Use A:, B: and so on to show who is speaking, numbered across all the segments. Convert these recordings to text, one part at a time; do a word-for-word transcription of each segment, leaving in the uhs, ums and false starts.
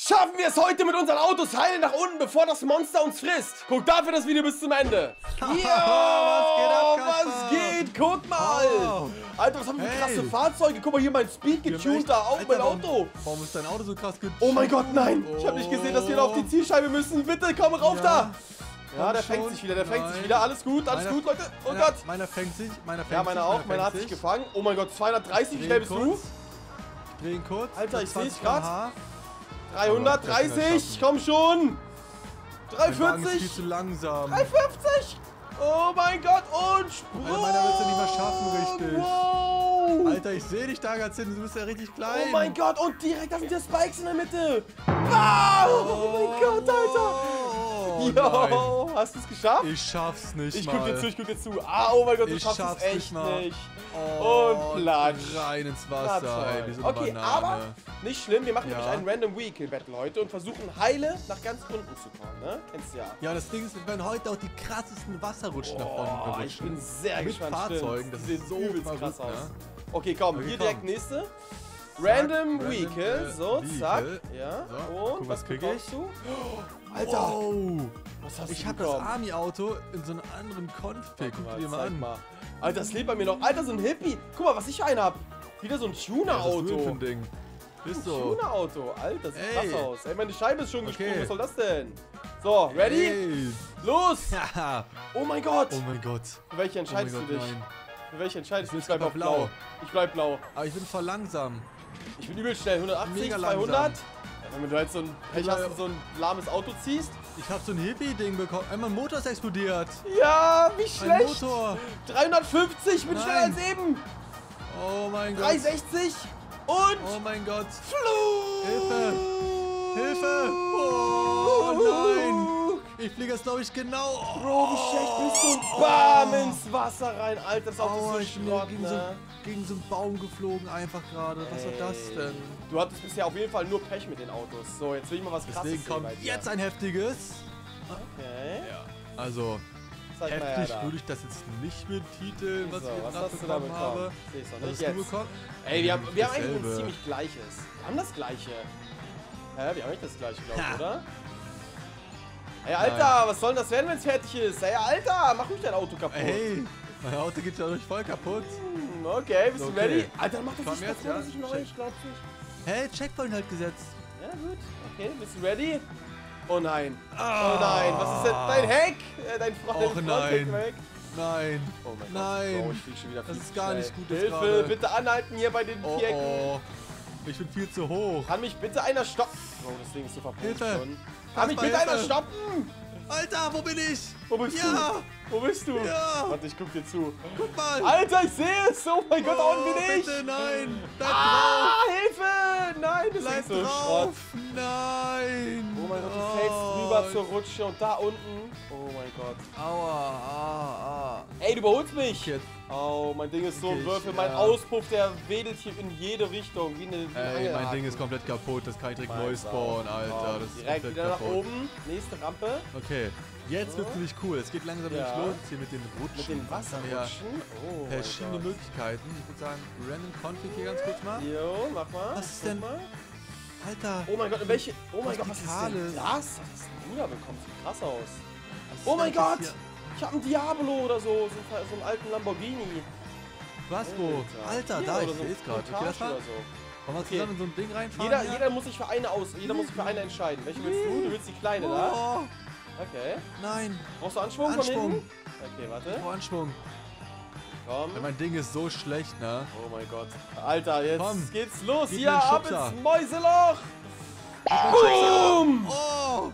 A: Schaffen wir es heute mit unseren Autos heil nach unten, bevor das Monster uns frisst? Guck dafür das Video bis zum Ende. Ja, was geht ab, was geht? Guck mal. Oh. Alter, was haben wir für krasse Fahrzeuge? Guck mal hier, mein Speed getuned da, auch mein Auto.
B: Warum ist dein Auto so krass getuned?
A: Oh mein Gott, nein. Ich habe nicht gesehen, dass wir da auf die Zielscheibe müssen. Bitte, komm rauf ja. da. Ja, der fängt sich wieder, der fängt sich wieder. Alles gut, alles gut, Leute. Oh
B: meiner,
A: Gott.
B: Meiner fängt sich, meiner fängt sich.
A: Ja, meiner auch. Meiner hat sich gefangen. Oh mein Gott, zweihundertdreißig. Wie schnell bist du?
B: Ich dreh ihn kurz.
A: Alter, ich sehe es gerade. dreihundertdreißig, komm schon. dreihundertvierzig.
B: Viel zu langsam.
A: dreihundertfünfzig. Oh mein Gott, und Sprung.
B: Alter, meiner wird es ja nicht mehr schaffen, richtig.
A: Wow.
B: Alter, ich sehe dich da ganz hinten, du bist ja richtig klein.
A: Oh mein Gott, und direkt, da sind die Spikes in der Mitte. Wow. Oh mein Gott, Alter.
B: Oh,
A: Jo, hast du es geschafft?
B: Ich schaff's nicht
A: Ich
B: mal.
A: guck dir zu, ich guck dir zu. Ah, oh mein Gott, du
B: ich
A: schaffst es echt
B: nicht. Mal.
A: nicht.
B: Oh,
A: und platsch.
B: Rein ins Wasser, ey, wie so eine
A: okay,
B: Banane.
A: aber nicht schlimm. Wir machen
B: ja.
A: nämlich einen Random Vehicle Battle heute und versuchen heile nach ganz unten zu kommen, ne? Kennst du ja.
B: Ja, das Ding ist, wir werden heute auch die krassesten Wasserrutschen
A: oh,
B: nach unten gerutschen.
A: Ich bin sehr
B: Mit
A: gespannt.
B: Fahrzeugen, das
A: sieht
B: so
A: übelst
B: verrückt,
A: krass aus.
B: Ne?
A: Okay, komm,
B: okay,
A: hier
B: komm.
A: direkt nächste. Random
B: Zack,
A: Vehicle,
B: random,
A: so,
B: äh,
A: zack,
B: Vehicle.
A: ja,
B: so,
A: und
B: guck,
A: was
B: was krieg
A: bekommst
B: ich?
A: du? Oh, Alter,
B: wow.
A: was hast
B: ich
A: du
B: hab das
A: bekommen?
B: Army-Auto in so einem anderen Config, guck
A: Mal,
B: dir mal
A: zeig
B: an.
A: Mal. Alter, das lebt bei mir noch. Alter, so ein Hippie. Guck mal, was ich für einen hab. Wieder so ein Tuner-Auto.
B: Ja, ein Ding. Ist so.
A: Tuner-Auto. Alter, das sieht
B: Ey.
A: krass aus. Ey, meine Scheibe ist schon
B: Okay.
A: gesprungen. Was soll das denn? So, ready?
B: Ey.
A: Los!
B: Ja.
A: Oh mein Gott!
B: Oh mein Gott.
A: Für welche entscheidest
B: oh mein
A: du
B: Gott,
A: dich?
B: Nein.
A: Für welche entscheidest du
B: Ich
A: dich? Ich bleib
B: will
A: auf blau.
B: blau.
A: Ich bleib blau.
B: Aber ich bin voll langsam.
A: Ich bin übel schnell. hundertachtzig,
B: Mega
A: zweihundert.
B: langsam.
A: Ja, wenn du halt so ein Pech hast und so ein lahmes Auto ziehst.
B: Ich hab so ein Hippie-Ding bekommen. Einmal Motor ist explodiert.
A: Ja, wie
B: Ein
A: schlecht.
B: Motor.
A: dreihundertfünfzig, bin
B: Nein.
A: schneller als eben.
B: Oh mein Gott.
A: dreihundertsechzig und
B: Oh mein Gott.
A: Flug.
B: Hilfe. Hilfe. Oh nein. Ich fliege jetzt, glaube ich, genau. Oh.
A: Bro, wie schlecht bist du? Und bam, ins Wasser rein. Alter, das Auto
B: Oh,
A: ist so
B: ich bin
A: Schrott,
B: gegen,
A: ne?
B: so, gegen so einen Baum geflogen einfach gerade. Was war das
A: Ey.
B: denn?
A: Du hattest bisher auf jeden Fall nur Pech mit den Autos. So, jetzt will ich mal was krasses
B: Deswegen
A: sehen
B: kommt
A: bei dir.
B: jetzt ein heftiges.
A: Okay.
B: Ja. Also,
A: Zeig mal her
B: heftig
A: da.
B: würde ich das jetzt nicht mit Titeln, was
A: So,
B: ich
A: was
B: jetzt
A: hast du da
B: bekommen
A: bekommen?
B: habe.
A: Siehst du
B: Was
A: nicht
B: hast du
A: jetzt.
B: bekommen?
A: Ey, wir haben, wir haben eigentlich
B: Dasselbe.
A: ein ziemlich gleiches. Wir haben das gleiche. Hä, wir haben nicht das gleiche, glaube ich,
B: Ha.
A: oder? Ey, Alter, was soll denn das werden, wenn es fertig ist? Ey, Alter, mach ruhig dein Auto kaputt.
B: Hey, mein Auto geht dadurch voll kaputt.
A: Hm, okay, bist du
B: Okay.
A: ready? Alter, mach das
B: Komm
A: nicht
B: jetzt,
A: kaputt,
B: ja.
A: das ist neu,
B: Check.
A: ich glaub's nicht.
B: Hey, Checkpoint halt gesetzt.
A: Ja, gut. Okay, bist du ready? Oh nein.
B: Ah.
A: Oh nein, was ist denn? Dein Heck? Äh, dein Front,
B: Och
A: dein
B: nein.
A: Front weg.
B: Nein.
A: Oh mein
B: Nein.
A: Gott. Bro, ich flieg schon wieder viel
B: Das ist
A: zu
B: gar
A: schnell.
B: nicht gut jetzt
A: Hilfe,
B: gerade.
A: bitte anhalten hier bei den
B: Oh,
A: Vierecken.
B: oh. Ich bin viel zu hoch.
A: Kann mich bitte einer stoppen? Bro, das Ding ist so verpumpt
B: Hilfe.
A: schon. Kann mich
B: Kasper,
A: bitte einer
B: Hilfe.
A: stoppen?
B: Alter, wo bin ich?
A: Wo bist
B: Ja.
A: du? Wo bist du?
B: Ja.
A: Warte, ich guck dir zu.
B: Guck mal.
A: Alter, ich sehe es! Oh mein Gott, da unten bin ich!
B: Bitte, nein. Bleib
A: Ah, Hilfe! Nein, das
B: drauf. Bleib
A: ist so Schrott.
B: drauf. Nein.
A: Oh mein Gott, du fällst rüber zur Rutsche und da unten. Oh mein Gott.
B: Aua, ah, ah.
A: Ey, du überholst mich!
B: Jetzt.
A: Oh, mein Ding ist so ein
B: Ich,
A: Würfel. Mein
B: ja.
A: Auspuff, der wedelt hier in jede Richtung. Wie eine, wie ein
B: Ey, mein
A: Angelhaken.
B: Ding ist komplett kaputt. Das kann ich direkt
A: Mein
B: neu spawnen,
A: Sau.
B: Alter.
A: Komm,
B: Das ist
A: direkt
B: komplett
A: wieder nach
B: kaputt.
A: oben. Nächste Rampe.
B: Okay, jetzt wird's nämlich cool. Es geht langsam
A: Ja.
B: nämlich los hier mit den Rutschen.
A: Mit den
B: Ja,
A: Wasserrutschen. Oh mein
B: verschiedene
A: Gott.
B: Möglichkeiten. Ich würde sagen, Random Config hier ganz kurz mal.
A: Jo, mach mal.
B: Was ist
A: Guck
B: denn-
A: Mal.
B: Alter.
A: Oh mein Gott, in welche. Oh mein Gott, was ist denn
B: Vertikales.
A: das? Was hast du da bekommen? Sieht krass aus.
B: was
A: Oh
B: ist
A: mein
B: denn das
A: Gott!
B: hier?
A: Ich hab einen Diablo oder so. So, einen- so einen alten Lamborghini.
B: Was, wo? Alter,
A: Hier,
B: da,
A: oder
B: ich
A: so
B: sehe es gerade. Okay,
A: Montage
B: lass mal.
A: oder so.
B: Wollen wir
A: Okay.
B: zusammen in so ein Ding reinfahren?
A: Jeder,
B: hier?
A: jeder muss sich für eine aus. Jeder muss sich für eine entscheiden. Welche willst du? Du willst die kleine, da?
B: Oh,
A: Okay.
B: nein.
A: Brauchst du Anschwung, von
B: Anschwung.
A: hinten? Okay, warte.
B: Oh, Anschwung.
A: Komm.
B: Ja, mein Ding ist so schlecht, ne?
A: Oh mein Gott. Alter, jetzt
B: Komm.
A: geht's los.
B: Gib
A: Hier,
B: mir einen
A: ab
B: Schubser.
A: ins Mäuseloch. Boom!
B: Oh!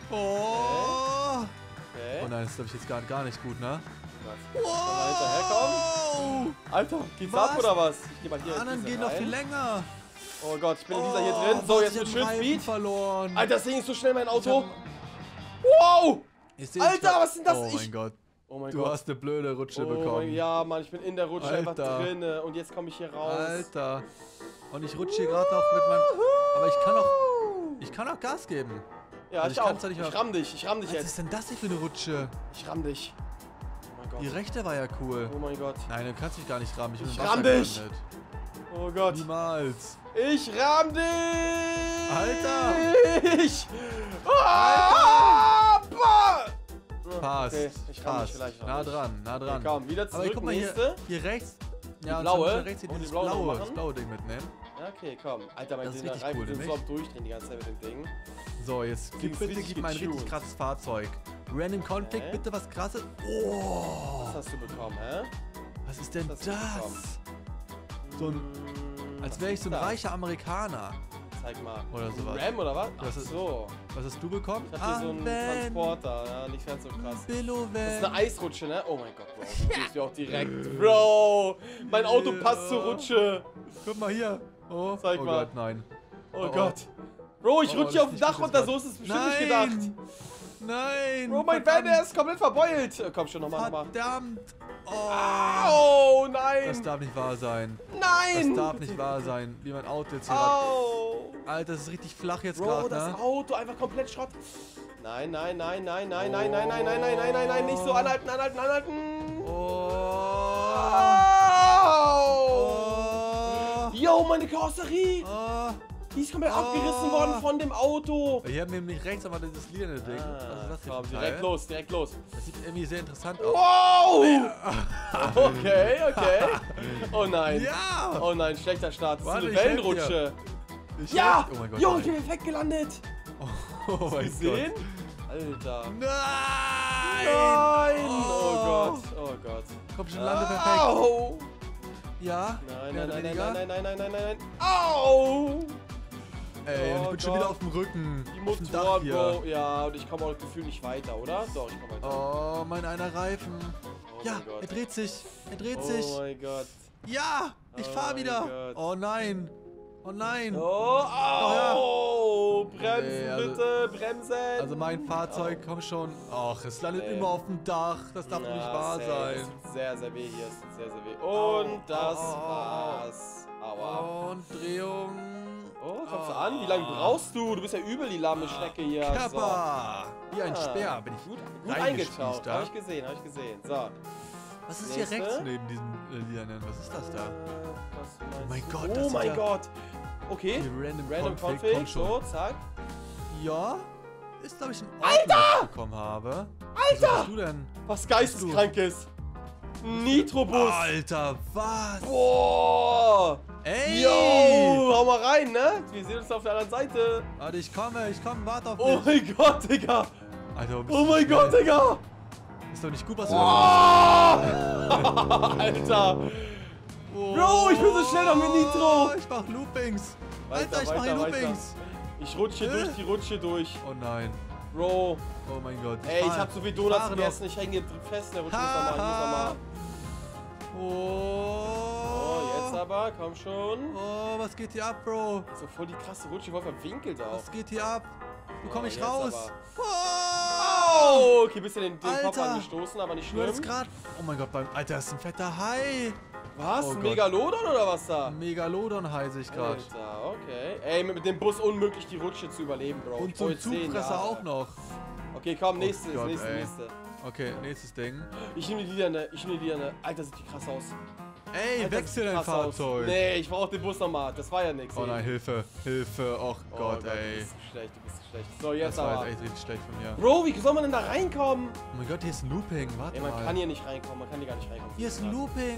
B: Oh!
A: Okay.
B: Oh nein, das ist glaube ich jetzt gar, gar nicht gut, ne?
A: Was? Mal hinterherkommen. Alter, geht's
B: Was?
A: ab oder was? Ich geh mal
B: Die
A: hier in
B: anderen
A: diese
B: gehen noch
A: rein.
B: viel länger.
A: Oh Gott, ich bin in dieser hier
B: Oh,
A: drin. So,
B: was,
A: jetzt
B: ich
A: mit
B: hab
A: schön
B: einen Reifen
A: Speed.
B: verloren.
A: Alter, das Ding ist so schnell, mein Auto.
B: Ich
A: Wow!
B: Ich seh
A: Alter,
B: dich grad.
A: was ist denn das?
B: Oh
A: Ich-
B: mein Gott.
A: Oh mein
B: Du
A: Gott.
B: hast eine blöde Rutsche
A: Oh
B: bekommen.
A: mein, ja, Mann, ich bin in der Rutsche einfach
B: Alter.
A: drin. Und jetzt komme ich hier raus.
B: Alter. Und ich rutsche hier gerade noch mit meinem... Aber ich kann auch... Ich kann auch Gas geben.
A: Ja,
B: Also
A: ich,
B: ich
A: auch.
B: kann's ja nicht mehr-
A: Ich ramm dich, ich ramm dich
B: Was
A: jetzt.
B: ist denn das hier für eine Rutsche?
A: Ich ramm dich. Oh mein
B: Die
A: Gott.
B: rechte war ja cool.
A: Oh mein Gott.
B: Nein, du kannst dich gar nicht rammen. Ich, bin
A: Ich
B: im Wasser
A: ramm dich.
B: gelandet.
A: Oh Gott.
B: Niemals.
A: Ich ramm dich.
B: Alter.
A: Ich. Ah,
B: Passt.
A: Okay, ich ramm dich
B: Passt.
A: vielleicht noch
B: Nah
A: nicht.
B: dran, nah dran.
A: Okay, komm, wieder
B: Aber
A: zurück,
B: guck mal
A: nächste.
B: hier, hier rechts. Ja,
A: Die blaue?
B: und rechts hier
A: Und die
B: dieses
A: blaue noch
B: blaue,
A: machen?
B: das blaue Ding mitnehmen.
A: Ja, okay, komm. Alter, mein
B: Das ist
A: Ding,
B: richtig
A: Reifen
B: cool,
A: sind
B: nicht?
A: so am Durchdrehen die ganze Zeit mit dem Ding.
B: So, jetzt
A: Ding
B: gib
A: ist
B: bitte,
A: richtig
B: gib mal ein richtig
A: getuned.
B: krasses Fahrzeug. Random Config,
A: Okay.
B: bitte was krasses. Oh,
A: Was hast du bekommen, hä?
B: was ist denn
A: Was
B: das?
A: hast du bekommen?
B: So ein,
A: Hm,
B: als
A: was
B: wäre ich
A: ist
B: so ein
A: das?
B: reicher Amerikaner.
A: Zeig mal.
B: Oder sowas.
A: Ram oder was? Ach
B: Das ist-
A: so.
B: Was hast du bekommen?
A: Ich hab hier so einen
B: Van,
A: Transporter. Ja, nicht ganz so krass.
B: Billo
A: Das ist
B: Van.
A: eine Eisrutsche, ne? Oh mein Gott, Bro. Du gehst mir auch direkt. Bro! Mein Auto passt zur Rutsche.
B: Guck mal hier. Oh,
A: Zeig
B: oh
A: mal.
B: Gott, nein.
A: Oh,
B: Oh, oh.
A: Gott. Bro, ich
B: Oh,
A: rutsche
B: das
A: hier auf
B: ist
A: dem
B: nicht
A: Dach
B: gut,
A: runter.
B: das
A: So ist es bestimmt
B: Nein.
A: nicht gedacht.
B: Nein.
A: Bro, mein Van,
B: verdammt.
A: der ist komplett verbeult. Äh, Komm schon, nochmal, nochmal.
B: Verdammt. Oh.
A: Au, nein.
B: Das darf nicht wahr sein.
A: Nein.
B: Das darf nicht wahr sein. Wie mein Auto jetzt hier. grad-
A: Au.
B: Alter, das ist richtig flach jetzt
A: Bro,
B: gerade,
A: das
B: ne?
A: Auto einfach komplett Schrott. Nein, nein, nein, nein, nein, nein, nein, nein, nein, nein, nein, nein, nein, nicht so anhalten, anhalten, anhalten.
B: Oh.
A: Au.
B: Oh.
A: Yo, meine Karosserie.
B: Oh.
A: Die ist komplett
B: Oh.
A: abgerissen worden von dem Auto.
B: Hier haben wir nämlich rechts aber dieses lilane Ding.
A: Ah,
B: Was ist das für
A: komm,
B: ein
A: direkt
B: Teil?
A: los, direkt los.
B: Das sieht irgendwie sehr interessant aus.
A: Wow! Okay, okay. Oh nein.
B: Ja!
A: Oh nein, schlechter Start. Das ist
B: Warte,
A: eine
B: ich helf
A: Wellenrutsche.
B: Ich
A: Ja!
B: helf- Oh mein Gott.
A: Jo,
B: nein.
A: ich bin perfekt gelandet.
B: Oh mein
A: Gesehen?
B: Gott.
A: Alter.
B: Nein!
A: Nein! Oh
B: Oh.
A: Gott, oh Gott.
B: Komm schon, lande perfekt.
A: Au!
B: Ja?
A: Nein,
B: Mehr
A: nein,
B: oder
A: nein,
B: weniger?
A: nein, nein, nein, nein, nein, nein, nein. Au!
B: Ey, und ich
A: Oh
B: bin schon
A: Gott.
B: wieder auf dem Rücken.
A: Die
B: auf dem Dach
A: Motoren,
B: hier.
A: Bro. Ja, und ich komme auch gefühlt nicht weiter, oder? Doch, ich komme weiter.
B: Oh, mein einer Reifen.
A: Oh
B: Ja,
A: mein Gott.
B: er dreht sich. Er dreht sich.
A: Oh mein Gott.
B: Ja, ich
A: Oh
B: fahr
A: mein
B: wieder.
A: Gott.
B: Oh nein. Oh nein.
A: Oh, au! Bremsen,
B: Nee, also-
A: bitte, bremsen!
B: Also mein Fahrzeug, komm schon. Ach, es landet
A: Nee.
B: immer auf dem Dach. Das darf doch nicht
A: Ja,
B: wahr
A: safe.
B: sein.
A: Es tut sehr, sehr weh hier. Es tut sehr, sehr weh.
B: Au,
A: Und das
B: au, au, au.
A: war's. Aua.
B: Und Drehung.
A: Oh, kommst du an? Wie lange brauchst du? Du bist ja übel die lahme Schnecke hier. So.
B: Kappa. Wie ein
A: Ah.
B: Speer bin ich
A: Gut, gut
B: reingespießt
A: eingetaucht.
B: da.
A: Hab ich gesehen, hab ich gesehen. So.
B: Was ist
A: Nächste.
B: hier rechts neben diesem äh, Lianen? Was ist das da?
A: Äh, was meinst
B: Oh mein
A: du?
B: Gott,
A: Oh
B: das
A: mein
B: sieht ja-
A: Gott. Okay.
B: Die Random,
A: Random
B: Config,
A: Config.
B: komm schon.
A: So, zack.
B: Ja, ist glaube ich ein Ort, den ich bekommen habe. Alter! Was hast du denn?
A: Was geisteskrankes. Nitrobus.
B: Alter, was?
A: Boah.
B: Ey!
A: Yo, hau mal rein, ne? Wir sehen uns auf der anderen Seite.
B: Warte, ich komme, ich komme, warte auf
A: Oh
B: mich.
A: mein Gott, Digga.
B: Alter, wo bist
A: Oh
B: du
A: mein
B: schnell?
A: Gott, Digga.
B: Ist doch nicht gut, was du
A: Oh.
B: da
A: Alter.
B: Oh.
A: Bro, ich bin so schnell noch mit Nitro.
B: Ich mach Loopings.
A: Weiter,
B: Alter, ich mach hier
A: weiter, weiter.
B: Loopings.
A: Ich rutsche
B: Hä?
A: durch die Rutsche durch.
B: Oh nein.
A: Bro.
B: Oh mein Gott.
A: Ey, ich
B: fahr-
A: hab so viel Donuts
B: fahre
A: gegessen. Ich hänge fest in der Rutsche. Ich muss
B: Ha,
A: nochmal, ich muss nochmal.
B: ha. Oh.
A: Oh, jetzt aber. Komm schon.
B: Oh, was geht hier ab, Bro?
A: So voll die krasse Rutsche, voll verwinkelt auch.
B: Was geht hier ab? Wie komme
A: Oh,
B: ich
A: jetzt
B: raus?
A: aber.
B: Oh.
A: Oh, okay, bisschen den, den Kopf
B: Alter.
A: angestoßen, aber nicht
B: Du hattest
A: schlimm.
B: gerade. Oh mein Gott, beim. Alter, das ist ein fetter Hai.
A: Was?
B: Oh
A: Ein
B: Gott.
A: Megalodon oder was da?
B: Ein Megalodon-Hai sehe ich gerade.
A: Alter, okay. Ey, mit, mit dem Bus unmöglich die Rutsche zu überleben, Bro.
B: Und
A: Ich
B: zum
A: brauche zehn
B: Zugfresser
A: Jahre.
B: auch noch.
A: Okay, komm, nächstes,
B: Gott,
A: nächste,
B: ey.
A: nächste.
B: Okay, nächstes Ding.
A: Ich nehme die Liane, ich nehme die Liane. Alter, sieht die krass aus.
B: Ey,
A: Alter,
B: wechsel
A: sieht
B: dein
A: krass aus.
B: Fahrzeug.
A: Nee, ich brauche den Bus nochmal. Das war ja nix.
B: Oh
A: ey.
B: nein, Hilfe, Hilfe, oh
A: Oh
B: Gott,
A: Du
B: ey.
A: bist schlecht, du bist schlecht. So, jetzt
B: Das war
A: aber.
B: jetzt echt richtig schlecht von mir.
A: Bro, wie soll man denn da reinkommen?
B: Oh mein Gott, hier ist ein Looping, warte
A: Ey, man
B: mal.
A: kann hier nicht reinkommen, man kann hier gar nicht reinkommen.
B: Hier ist ein Looping.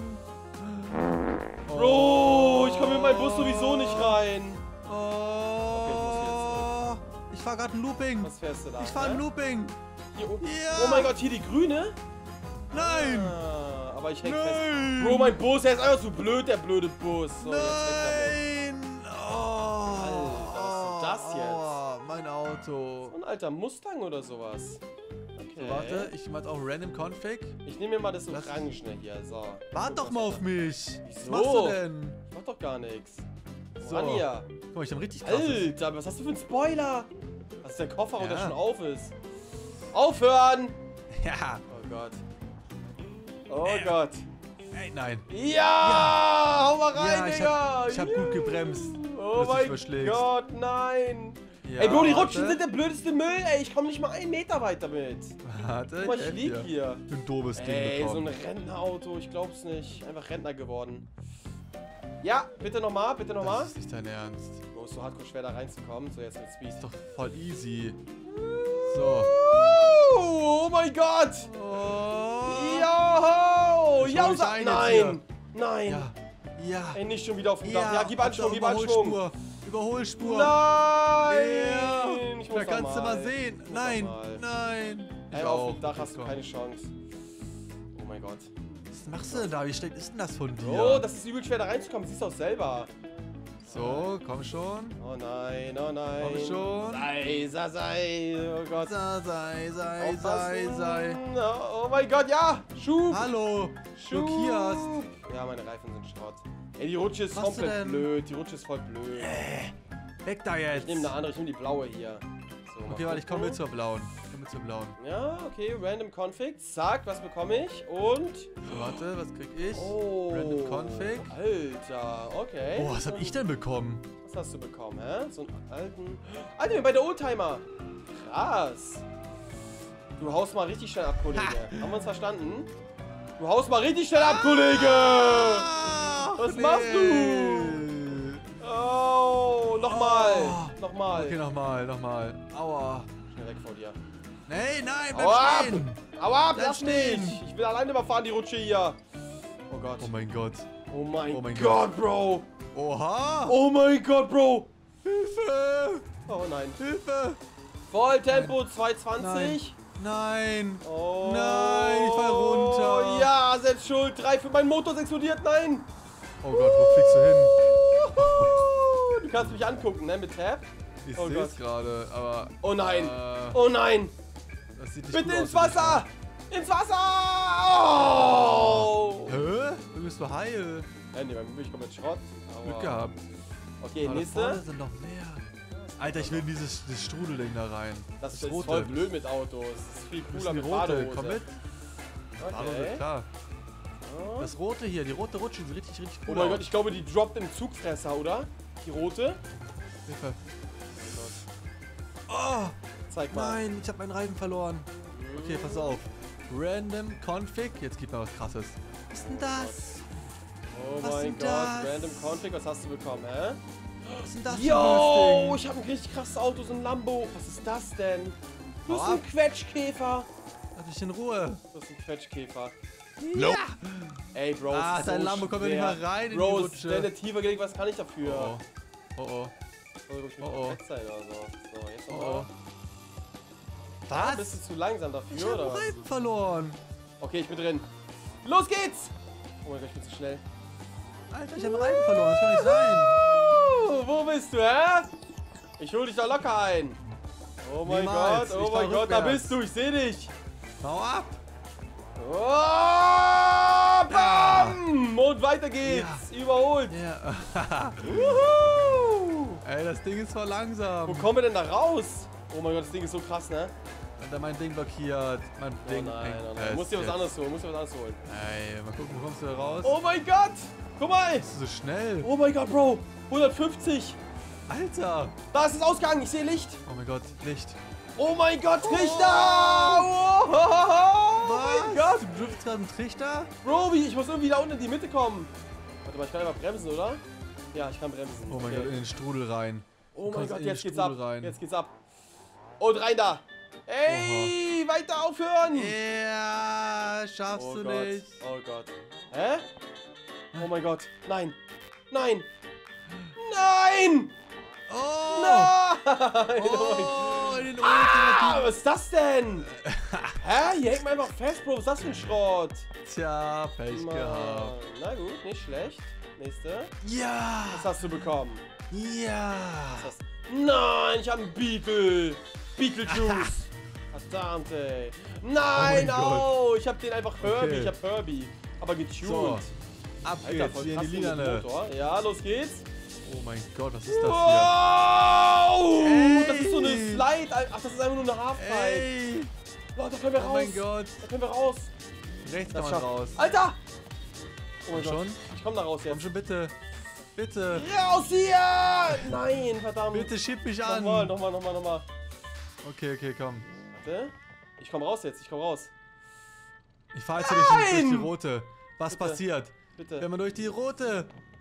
A: Bro, ich komme mit meinem Bus sowieso nicht rein.
B: Oh.
A: ich muss jetzt
B: Ich fahr gerade ein Looping.
A: Was fährst du da?
B: Ich fahr ein
A: ne?
B: Looping.
A: Hier oben.
B: Ja.
A: Oh mein Gott, hier die grüne?
B: Nein.
A: Ah, aber ich häng
B: Nein.
A: fest. Bro, mein Bus, der ist einfach so blöd, der blöde Bus. So, jetzt weg
B: Nein. Oh.
A: Alter, was ist denn das jetzt?
B: Oh, mein Auto.
A: damit. So ein alter Mustang oder sowas. Okay.
B: So, warte, ich mach auch Random Config.
A: Ich nehme mir mal das
B: Lass-
A: Orangene hier. So.
B: Wart doch mal auf mich. Was
A: Wieso?
B: machst du denn?
A: Ich mach doch gar nichts.
B: So.
A: So. Hier.
B: Guck mal, ich hab richtig krasses.
A: Alter, was hast du für einen Spoiler? Das ist der Kofferraum, der
B: Ja.
A: schon auf ist. Aufhören!
B: Ja.
A: Oh Gott. Oh Gott.
B: Ey, nein.
A: Ja! Hau mal rein,
B: Ja, ich
A: Digga!
B: hab, ich hab gut gebremst.
A: Oh
B: dass du dich
A: mein
B: überschlägst.
A: Gott, nein!
B: Ja,
A: ey, Bro, die
B: warte.
A: Rutschen sind der blödeste Müll, ey. Ich komme nicht mal einen Meter weiter mit.
B: Warte,
A: Guck mal, ich
B: helf
A: lieg
B: dir.
A: hier.
B: Ein doofes Ding
A: Ey, so ein
B: bekommen.
A: Rentnerauto, ich glaub's nicht. Einfach Rentner geworden. Ja, bitte nochmal, bitte nochmal.
B: Das ist nicht dein Ernst.
A: Oh, ist so hardcore schwer da reinzukommen. So, jetzt mit Speed.
B: Das ist doch voll easy. So.
A: Oh mein Gott!
B: Oh.
A: Joho!
B: Ich
A: Ja,
B: hol dich
A: sa-
B: ein jetzt
A: Nein! Nein!
B: Ja. Ja.
A: Ey, nicht schon wieder auf dem Dach.
B: Ja,
A: Ja, gib Anschwung,
B: auf der
A: gib Anschwung.
B: Überholspur. Überholspur.
A: Nein!
B: Ja.
A: Ich muss
B: Da kannst du
A: mal
B: mal sehen.
A: Ich muss
B: Nein,
A: noch mal.
B: nein. Ich
A: Ey, auf
B: auch.
A: dem Dach hast du
B: Komm.
A: keine Chance. Oh mein Gott.
B: Was machst du denn da? Wie schlecht ist denn das von dir?
A: Oh, das ist übel schwer da reinzukommen. Siehst du auch selber.
B: So, komm schon.
A: Oh nein, oh nein.
B: Komm schon.
A: Sei, sei, sei. Oh Gott.
B: Sei, sei, sei,
A: Aufpassen.
B: sei.
A: Oh mein Gott, ja. Schub.
B: Hallo.
A: Schub.
B: Blockierst.
A: Ja, meine Reifen sind Schrott. Ey, die Rutsche ist
B: Was
A: komplett
B: denn?
A: blöd. Die Rutsche ist voll blöd.
B: Weg da
A: Ich
B: jetzt.
A: nehme eine andere, ich nehme die blaue hier. So, mal
B: Okay, warte, ich komme
A: gucken.
B: mit zur blauen. Ich komme mit zur blauen.
A: Ja, okay, Random Config. Zack, was bekomme ich? Und.
B: So, warte, was krieg ich?
A: Oh.
B: Random Config.
A: Alter, okay.
B: Oh, was hab ich denn bekommen?
A: Was hast du bekommen, hä? So einen alten. Alter, wir sind bei der Oldtimer. Krass. Du haust mal richtig schnell ab, Kollege. Haben wir uns verstanden? Du haust mal richtig schnell ab, Kollege!
B: Ach,
A: Was machst du? Oh, nochmal.
B: Oh.
A: Nochmal.
B: Okay, nochmal, nochmal. Aua.
A: Schnell weg vor dir.
B: Nee, nein,
A: Hau
B: bleib
A: ab!
B: stehen.
A: Hau ab,
B: Bleib
A: lass
B: stehen.
A: mich! Ich will alleine überfahren, die Rutsche hier. Oh Gott.
B: Oh mein Gott.
A: Oh mein,
B: Oh mein
A: Gott, Bro.
B: Oha.
A: Oh mein Gott, Bro.
B: Hilfe.
A: Oh nein.
B: Hilfe.
A: Volltempo zweihundertzwanzig.
B: Nein.
A: Oh.
B: Nein, ich fall runter.
A: Ja, selbst schuld. Drei für mein Motor ist explodiert. Nein.
B: Oh Gott, wo fliegst du hin?
A: Du kannst mich angucken, ne, mit Tab.
B: Ich
A: Oh
B: seh's
A: Gott.
B: gerade, aber...
A: Oh nein.
B: Äh,
A: Oh nein.
B: das sieht nicht
A: Bitte
B: gut
A: ins
B: aus, würde ich
A: Wasser. Ins Wasser. Oh.
B: sagen. Hä? Du bist so heil.
A: Ja, nee, bei mir bin ich komplett Schrott.
B: Glück
A: Aber-
B: gehabt.
A: Okay,
B: Aber da vorne
A: nächste.
B: sind noch mehr. Alter, ich will in dieses, dieses Strudelding da rein.
A: Das ist,
B: das
A: ist voll blöd mit Autos. Das ist viel
B: Wo ist
A: cooler
B: denn die
A: mit
B: rote?
A: Badehose.
B: Komm mit. Badehose,
A: Okay.
B: klar.
A: Oh.
B: Das rote hier, die rote Rutsche sieht richtig, richtig
A: Oh
B: cool
A: mein
B: aus.
A: Gott, ich glaube, die droppt im Zugfresser, oder? Die rote?
B: Hilfe. Oh,
A: Zeig mal.
B: nein, ich habe meinen Reifen verloren. Okay, pass auf. Random Config. Jetzt gibt mal was krasses. Was ist denn das?
A: Oh
B: Was
A: mein
B: denn
A: Gott,
B: das?
A: Random Config, was hast du bekommen, hä?
B: Was ist denn das
A: Yo,
B: für ein
A: ich habe ein richtig krasses Auto, so ein Lambo. Was ist das denn? Das ist
B: Hau
A: ein
B: ab.
A: Quetschkäfer.
B: Lass mich in Ruhe.
A: Das ist ein Quetschkäfer.
B: Ja.
A: Ey, Bro, es
B: Ah,
A: ist
B: dein
A: so
B: Lambo kommt ja
A: schwer.
B: nicht mal rein in die
A: Bro,
B: Rutsche.
A: der ist tiefer gelegt, was kann ich dafür?
B: Oh oh. Oh oh.
A: Soll ich mich
B: Oh, oh.
A: fett sein oder so? So, jetzt
B: Oh
A: nochmal.
B: oh.
A: Ah, bist
B: Was?
A: du zu langsam
B: Ich
A: dafür,
B: habe
A: oder
B: einen
A: was?
B: Reifen verloren.
A: Okay, ich bin drin. Los geht's! Oh mein Gott, ich bin zu schnell.
B: Alter, ich habe einen Reifen verloren. Das kann nicht sein.
A: Uh, wo bist du, hä? Ich hol dich da locker ein. Oh mein
B: Niemals.
A: Gott, oh
B: Ich fahr
A: mein Gott, da
B: rückwärts.
A: bist du, ich seh dich.
B: Hau ab.
A: Oh, bam! Und weiter geht's. Überholt.
B: Ja.
A: Wuhu!
B: Ey, das Ding ist voll langsam.
A: Wo kommen wir denn da raus? Oh mein Gott, das Ding ist so krass, ne?
B: Hat er mein Ding blockiert. Mein
A: Oh
B: Ding
A: nein,
B: hängt
A: oh nein.
B: fest
A: Muss dir was
B: jetzt.
A: anderes holen, muss dir was anderes holen.
B: Ey, mal gucken, wo kommst du da raus?
A: Oh mein Gott! Guck mal!
B: Bist du so schnell?
A: Oh mein Gott, Bro! hundertfünfzig!
B: Alter!
A: Da ist es ausgegangen, ich sehe Licht!
B: Oh mein Gott, Licht.
A: Oh mein Gott, Trichter! Oh, oh mein Gott!
B: Du driftest gerade einen Trichter?
A: Bro, wie, ich muss irgendwie da unten in die Mitte kommen. Warte mal, ich kann einfach bremsen, oder? Ja, ich kann bremsen.
B: Oh mein
A: Okay.
B: Gott, in den Strudel rein.
A: Oh
B: Du
A: mein
B: kommst
A: Gott,
B: in den
A: jetzt geht's ab.
B: Strudel rein.
A: Jetzt geht's ab. Und rein da. Ey, weiter aufhören.
B: Ja, schaffst
A: Oh
B: du
A: Gott,
B: nicht.
A: oh Gott. Hä? Oh mein Gott. Nein. Nein. Nein.
B: Oh!
A: Nein. Oh mein
B: Oh, in den
A: Ah,
B: ultimativen...
A: was ist das denn? Hä? Hier hängt man einfach fest, Bro. Was ist das für ein Schrott?
B: Tja, Pech
A: Mann.
B: gehabt.
A: Na gut, nicht schlecht. Nächste.
B: Ja!
A: Was hast du bekommen?
B: Ja!
A: Was hast Nein, ich habe einen Beetle. Beetlejuice. Verdammt, ey. Nein,
B: Oh mein
A: au. Ich habe den einfach Herbie.
B: Okay.
A: Ich habe Herbie. Aber getuned.
B: So, ab
A: Alter,
B: geht's
A: voll
B: hier in
A: krass
B: die
A: mit
B: Liane.
A: Motor. Ja, los geht's.
B: Oh mein Gott, was ist das hier?
A: Wow!
B: Ey.
A: Das ist so eine Slide. Ach, das ist einfach nur eine Halfpipe.
B: Ey!
A: Leute, da können wir
B: Oh
A: raus.
B: mein Gott.
A: Da können wir raus.
B: Rechts
A: Das
B: kann man
A: schafft-
B: raus.
A: Alter! Oh mein
B: Komm
A: Gott.
B: schon.
A: Ich komm da raus
B: Komm
A: jetzt.
B: schon, bitte. Bitte.
A: Raus hier! Nein, verdammt.
B: Bitte schieb mich an.
A: Nochmal, nochmal, nochmal, nochmal.
B: Okay, okay, komm.
A: Warte. Ich komm raus jetzt. Ich komm raus.
B: Ich fahr jetzt hier durch die, durch die
A: Nein!
B: rote. Was
A: Bitte.
B: passiert?
A: Bitte.
B: Wenn man durch die rote.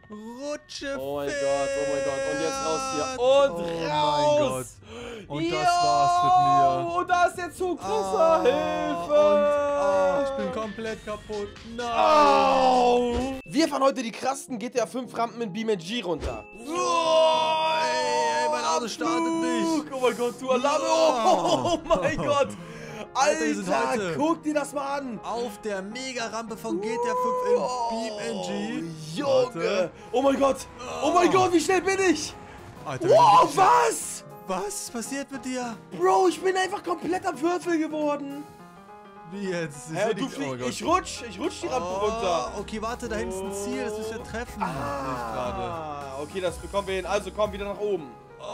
B: Rutsche
A: Oh mein
B: fährt.
A: Gott, oh mein Gott. Und jetzt raus hier. Und
B: oh
A: raus.
B: Mein Gott. Und das war's mit mir.
A: Und da ist der Zug. Großer
B: Ah,
A: Hilfe.
B: Und, oh, ich bin komplett kaputt. Nein.
A: Au. Wir fahren heute die krassen G T A fünf Rampen in BeamNG runter.
B: Oh, ey, ey, mein Auto startet nicht.
A: Oh mein Gott, du Alarm. Oh, oh mein Gott.
B: Alter, wir sind
A: Alter,
B: heute
A: guck dir das mal an.
B: Auf der Mega-Rampe von G T A fünf in
A: Oh,
B: BeamNG.
A: Junge.
B: Warte.
A: Oh mein Gott. Oh mein Gott, wie schnell bin ich?
B: Alter, wir
A: Wow,
B: sind richtig-
A: was?
B: Was ist passiert mit dir?
A: Bro, ich bin einfach komplett am Würfel geworden.
B: Wie jetzt? Das
A: Hä,
B: ist
A: du
B: ja
A: flieg,
B: nicht- oh
A: ich rutsch, ich rutsch die Rampe
B: Oh,
A: runter.
B: okay, warte, da hinten ist ein Ziel, das müssen wir treffen. Sehe ich gerade.
A: Ah, okay, das bekommen wir hin. Also komm wieder nach oben.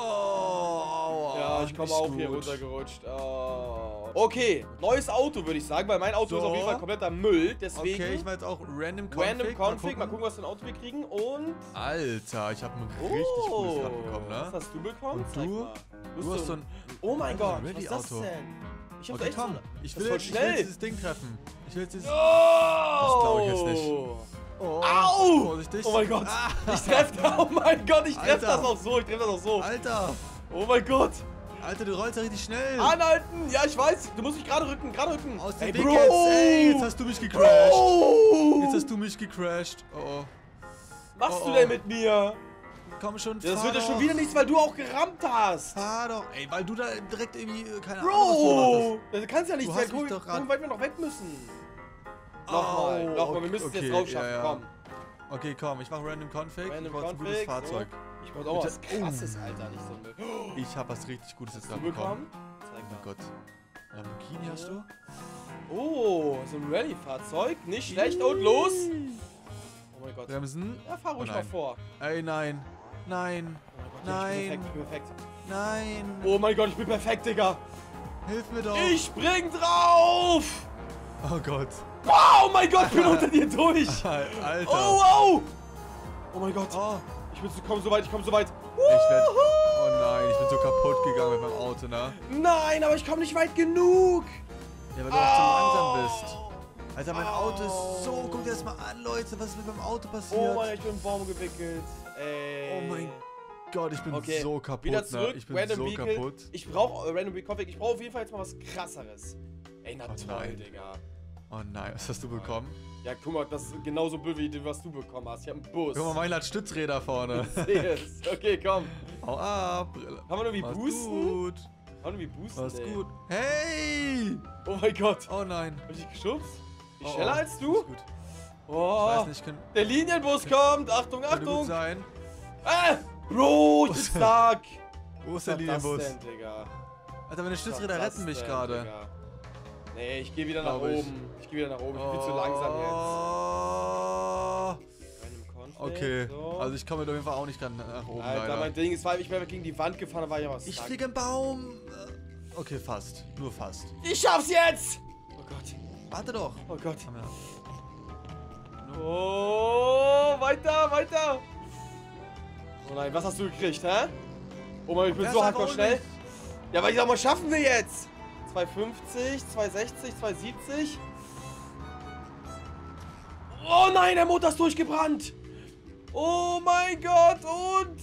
B: Oh,
A: Ja, ich komme
B: nicht
A: auch hier
B: gut.
A: runtergerutscht. Oh. Okay, neues Auto würde ich sagen, weil mein Auto
B: So.
A: ist auf jeden Fall kompletter Müll. Deswegen
B: Okay, ich war jetzt auch Random Config.
A: Random Config. Mal
B: gucken.
A: gucken, was für ein Auto wir kriegen. Und...
B: Alter, ich habe ein
A: Oh,
B: richtig gutes Rad bekommen,
A: was
B: ne?
A: hast du bekommen?
B: Und
A: Zeig
B: du?
A: mal.
B: Du hast so ein...
A: Oh mein
B: Alter,
A: Gott, was
B: Rallye
A: ist das
B: Auto.
A: denn? Ich hab
B: Okay,
A: echt so
B: komm,
A: eine-
B: ich
A: das
B: will,
A: ist
B: ich
A: voll
B: will
A: schnell.
B: dieses Ding treffen. Ich will dieses...
A: Oh!
B: glaub ich jetzt nicht. Oh,
A: Au!
B: Vorsichtig.
A: Oh mein Gott!
B: Ah.
A: Ich treff das! Oh mein Gott, ich treff
B: Alter.
A: das auch so! Ich treff das auch so!
B: Alter,
A: Oh mein Gott!
B: Alter, du rollst ja richtig schnell.
A: Anhalten! Ja, ich weiß! Du musst mich gerade rücken, gerade rücken!
B: Aus dem
A: Ey,
B: Weg
A: Bro!
B: jetzt. Ey, jetzt hast du mich gecrashed.
A: Bro!
B: Jetzt hast du mich gecrashed. Oh,
A: Was machst
B: Oh,
A: du
B: oh.
A: denn mit mir?
B: oh. Komm schon,
A: Ja, das
B: fahr
A: wird ja
B: doch.
A: schon wieder nichts, weil du auch gerammt hast!
B: Fahr doch. Ey, weil du da direkt irgendwie, äh, keine Ahnung, was du gemacht
A: Bro! Das kannst ja nicht
B: Du
A: sein.
B: hast mich
A: Guck,
B: doch grad-
A: guck, weil wir noch weg müssen.
B: hast.
A: Nochmal,
B: Au,
A: nochmal, wir
B: okay,
A: müssen es
B: okay,
A: jetzt drauf schaffen,
B: ja, ja.
A: komm.
B: Okay, komm, ich mach Random Config.
A: Random
B: ich brauch ein gutes
A: Config,
B: Fahrzeug.
A: So. Ich brauch auch was
B: Bitte.
A: krasses, Alter, nicht so ein Müll.
B: Ich hab was richtig Gutes jetzt
A: Hast du
B: gerade bekommen.
A: bekommen? Zeig
B: Oh
A: mal.
B: Gott. Lamborghini hast du?
A: Oh, so ein Rallye-Fahrzeug. Nicht schlecht und los. Oh mein Gott.
B: Bremsen.
A: Ja, fahr ruhig
B: Oh
A: mal
B: nein.
A: vor.
B: Ey, nein. Nein.
A: Oh mein Gott, ja, ich bin
B: Nein.
A: perfekt, ich bin perfekt.
B: Nein.
A: Oh mein Gott, ich bin perfekt, Digga.
B: Hilf mir doch.
A: Ich spring drauf.
B: Oh Gott.
A: Wow, oh mein Gott, ich bin unter dir durch.
B: Alter.
A: Oh, wow. Oh mein Gott.
B: Oh.
A: Ich bin so, komm so weit, ich komm so weit.
B: Ich werd, oh nein, ich bin so kaputt gegangen mit meinem Auto, ne?
A: Nein, aber ich komme nicht weit genug.
B: Ja, weil du auch zu
A: Au.
B: langsam bist. Alter, mein Auto ist so... Guckt dir das mal an, Leute. Was ist mit meinem Auto
A: Oh
B: passiert?
A: mein, ich bin im Baum gewickelt. Ey.
B: Oh mein Gott, ich bin
A: Okay,
B: so kaputt,
A: wieder zurück,
B: ne? Ich bin
A: Random
B: so
A: Vehicle.
B: kaputt.
A: Ich brauche äh, Random Config. Ich brauche auf jeden Fall jetzt mal was krasseres. Ey, na
B: Oh
A: toll,
B: nein.
A: Digga.
B: Oh nein, was hast du bekommen?
A: Ja, guck mal, das ist genauso blöd wie du, was du bekommen hast. Ich hab einen Bus.
B: Guck mal, meiner hat Stützräder vorne.
A: Ich sehe es. Okay, komm.
B: Hau ab.
A: Kann man irgendwie
B: Mach's
A: boosten?
B: gut.
A: Kann man irgendwie boosten?
B: Mach's
A: ey?
B: gut. Hey!
A: Oh mein Gott.
B: Oh nein.
A: Hab ich dich geschubst? Ich
B: Oh,
A: schneller
B: oh.
A: als du?
B: Ist gut. Ich
A: Oh.
B: weiß nicht, kann,
A: Der Linienbus kommt. Achtung,
B: könnte gut
A: Achtung.
B: sein.
A: Äh, Bro, ich bin stark.
B: Wo ist der
A: Was war das
B: Linienbus?
A: denn, Digga?
B: Alter, meine
A: Was
B: Stützräder
A: war das
B: retten mich
A: denn,
B: gerade.
A: Digga? Nee, ich gehe wieder nach
B: Glaub ich.
A: oben. Ich gehe wieder nach oben. Ich bin zu langsam jetzt.
B: Oh.
A: Random Config,
B: Okay,
A: so.
B: also ich komme auf jeden Fall auch nicht gerade nach oben,
A: Alter,
B: leider.
A: mein Ding ist, weil ich bin gegen die Wand gefahren, da war ich aber
B: Ich
A: stuck.
B: fliege im Baum. Okay, fast. Nur fast.
A: Ich schaff's jetzt! Oh Gott.
B: Warte doch.
A: Oh Gott.
B: Komm her.
A: Oh, weiter, weiter. Oh nein, was hast du gekriegt, hä? Oh mein, ich bin
B: Wer
A: so
B: ist
A: hardcore
B: aber
A: schnell.
B: nicht?
A: Ja, aber ich sag mal, schaffen wir jetzt? zwei fünfzig, zwei sechzig, zwei siebzig. Oh nein, der Motor ist durchgebrannt. Oh mein Gott, und...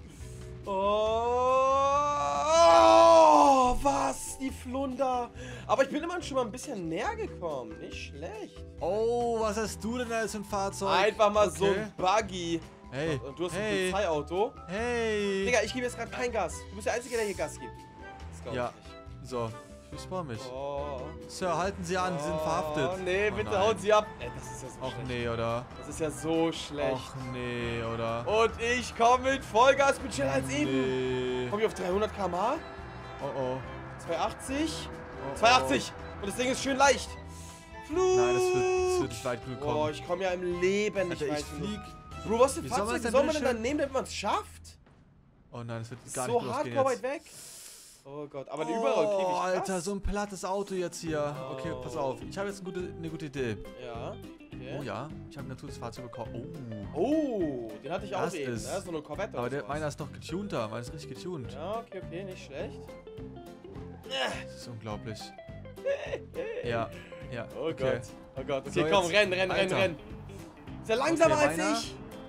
A: Oh, was? Die Flunder. Aber ich bin immerhin schon mal ein bisschen näher gekommen. Nicht schlecht.
B: Oh, was hast du denn als ein Fahrzeug?
A: Einfach mal so
B: Okay.
A: ein Buggy.
B: Hey,
A: Und du hast
B: hey,
A: ein Polizeiauto.
B: hey.
A: Digga, ich gebe jetzt gerade kein Gas. Du bist der Einzige, der hier Gas gibt. Das glaub
B: Ja.
A: ich nicht.
B: So, ich respawn mich.
A: Oh.
B: Sir, halten Sie an, Sie sind verhaftet.
A: Oh, nee,
B: Oh
A: bitte
B: nein.
A: hauen Sie ab. Ey, das ist ja so
B: Och
A: schlecht.
B: nee, oder?
A: Das ist ja so schlecht.
B: Och nee, oder?
A: Und ich komme mit Vollgas, bin schneller als eben.
B: Nee.
A: Komm ich auf dreihundert Kilometer pro Stunde?
B: Oh oh.
A: zweihundertachtzig?
B: oh,
A: zweihundertachtzig! Und das Ding ist schön leicht. Flug!
B: Nein, das wird, das wird nicht weit genug
A: Oh,
B: kommen.
A: ich komme ja im Leben nicht
B: Alter,
A: weit
B: ich
A: genug.
B: flieg.
A: Bro, was für
B: Wie soll man
A: Fahrzeuge
B: das
A: soll
B: denn
A: man denn
B: bitte
A: dann nehmen, damit man es schafft?
B: Oh nein, das wird
A: Das ist
B: gar
A: so
B: nicht losgehen
A: hardcore
B: jetzt.
A: weit weg. Oh Gott, aber der Überroll kriege
B: Oh,
A: ich krass.
B: Alter, so ein plattes Auto jetzt hier. Okay,
A: Oh.
B: pass auf. Ich habe jetzt eine gute, eine gute Idee.
A: Ja, okay.
B: Oh ja, ich habe ein natürliches Fahrzeug bekommen. Oh.
A: Oh, den hatte ich auch
B: Das
A: eben,
B: ist-
A: ne? So eine Corvette
B: Aber
A: oder
B: der,
A: sowas.
B: meiner ist noch getunter. Meiner ist richtig getuned.
A: Ja, okay, okay, nicht schlecht.
B: Das ist unglaublich. Ja, ja.
A: Oh
B: okay.
A: Gott, oh Gott. Okay,
B: So,
A: komm,
B: jetzt-
A: renn, renn, renn,
B: Alter.
A: renn. Ist er langsamer
B: Okay,
A: als
B: meiner-
A: ich?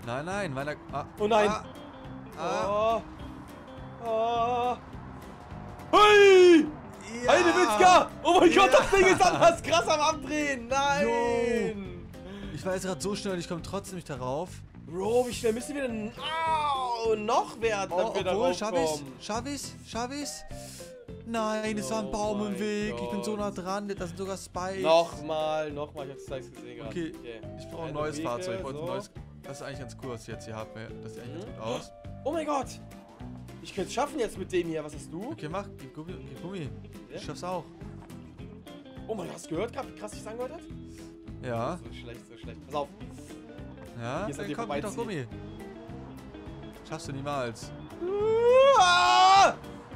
B: Nein, nein, meiner... Ah,
A: Oh nein.
B: Ah, ah,
A: Oh. Oh. Hey!
B: ja.
A: Eine Witzka! Oh mein Gott,
B: Ja.
A: das Ding ist anders krass am Abdrehen! Nein!
B: Ich war jetzt gerade so schnell, ich komme trotzdem nicht darauf.
A: Bro, wie schnell müssen wir denn Au, noch werden,
B: Oh,
A: damit wir
B: obwohl,
A: darauf
B: schaff ich's?
A: kommen?
B: Schaff ich's? Schaff ich's? Nein, es war ein
A: Oh
B: Baum im
A: mein
B: Weg. Ich bin so
A: Gott.
B: nah dran. Da sind sogar Spikes.
A: Nochmal, nochmal, ich hab's gleich gesehen gerade.
B: Okay, ich brauche ein
A: Eine
B: neues
A: Wege,
B: Fahrzeug. Ich wollte
A: so.
B: ein neues. Das ist eigentlich ganz cool, was ihr jetzt hier habt. Das sieht eigentlich
A: Mhm.
B: ganz gut aus.
A: Oh mein Gott! Ich könnte es schaffen jetzt mit dem hier, was hast du?
B: Okay, mach. Gib Gummi. Gib Gummi.
A: Ja?
B: Ich schaff's auch.
A: Oh mein Gott, hast du gehört gerade, wie krass ich es angehört hat?
B: Ja.
A: So schlecht, so schlecht. Pass auf.
B: Ja,
A: Hier ist an
B: dann
A: dir
B: komm, gib doch Gummi.
A: vorbeiziehen.
B: Schaffst du niemals.
A: Ah!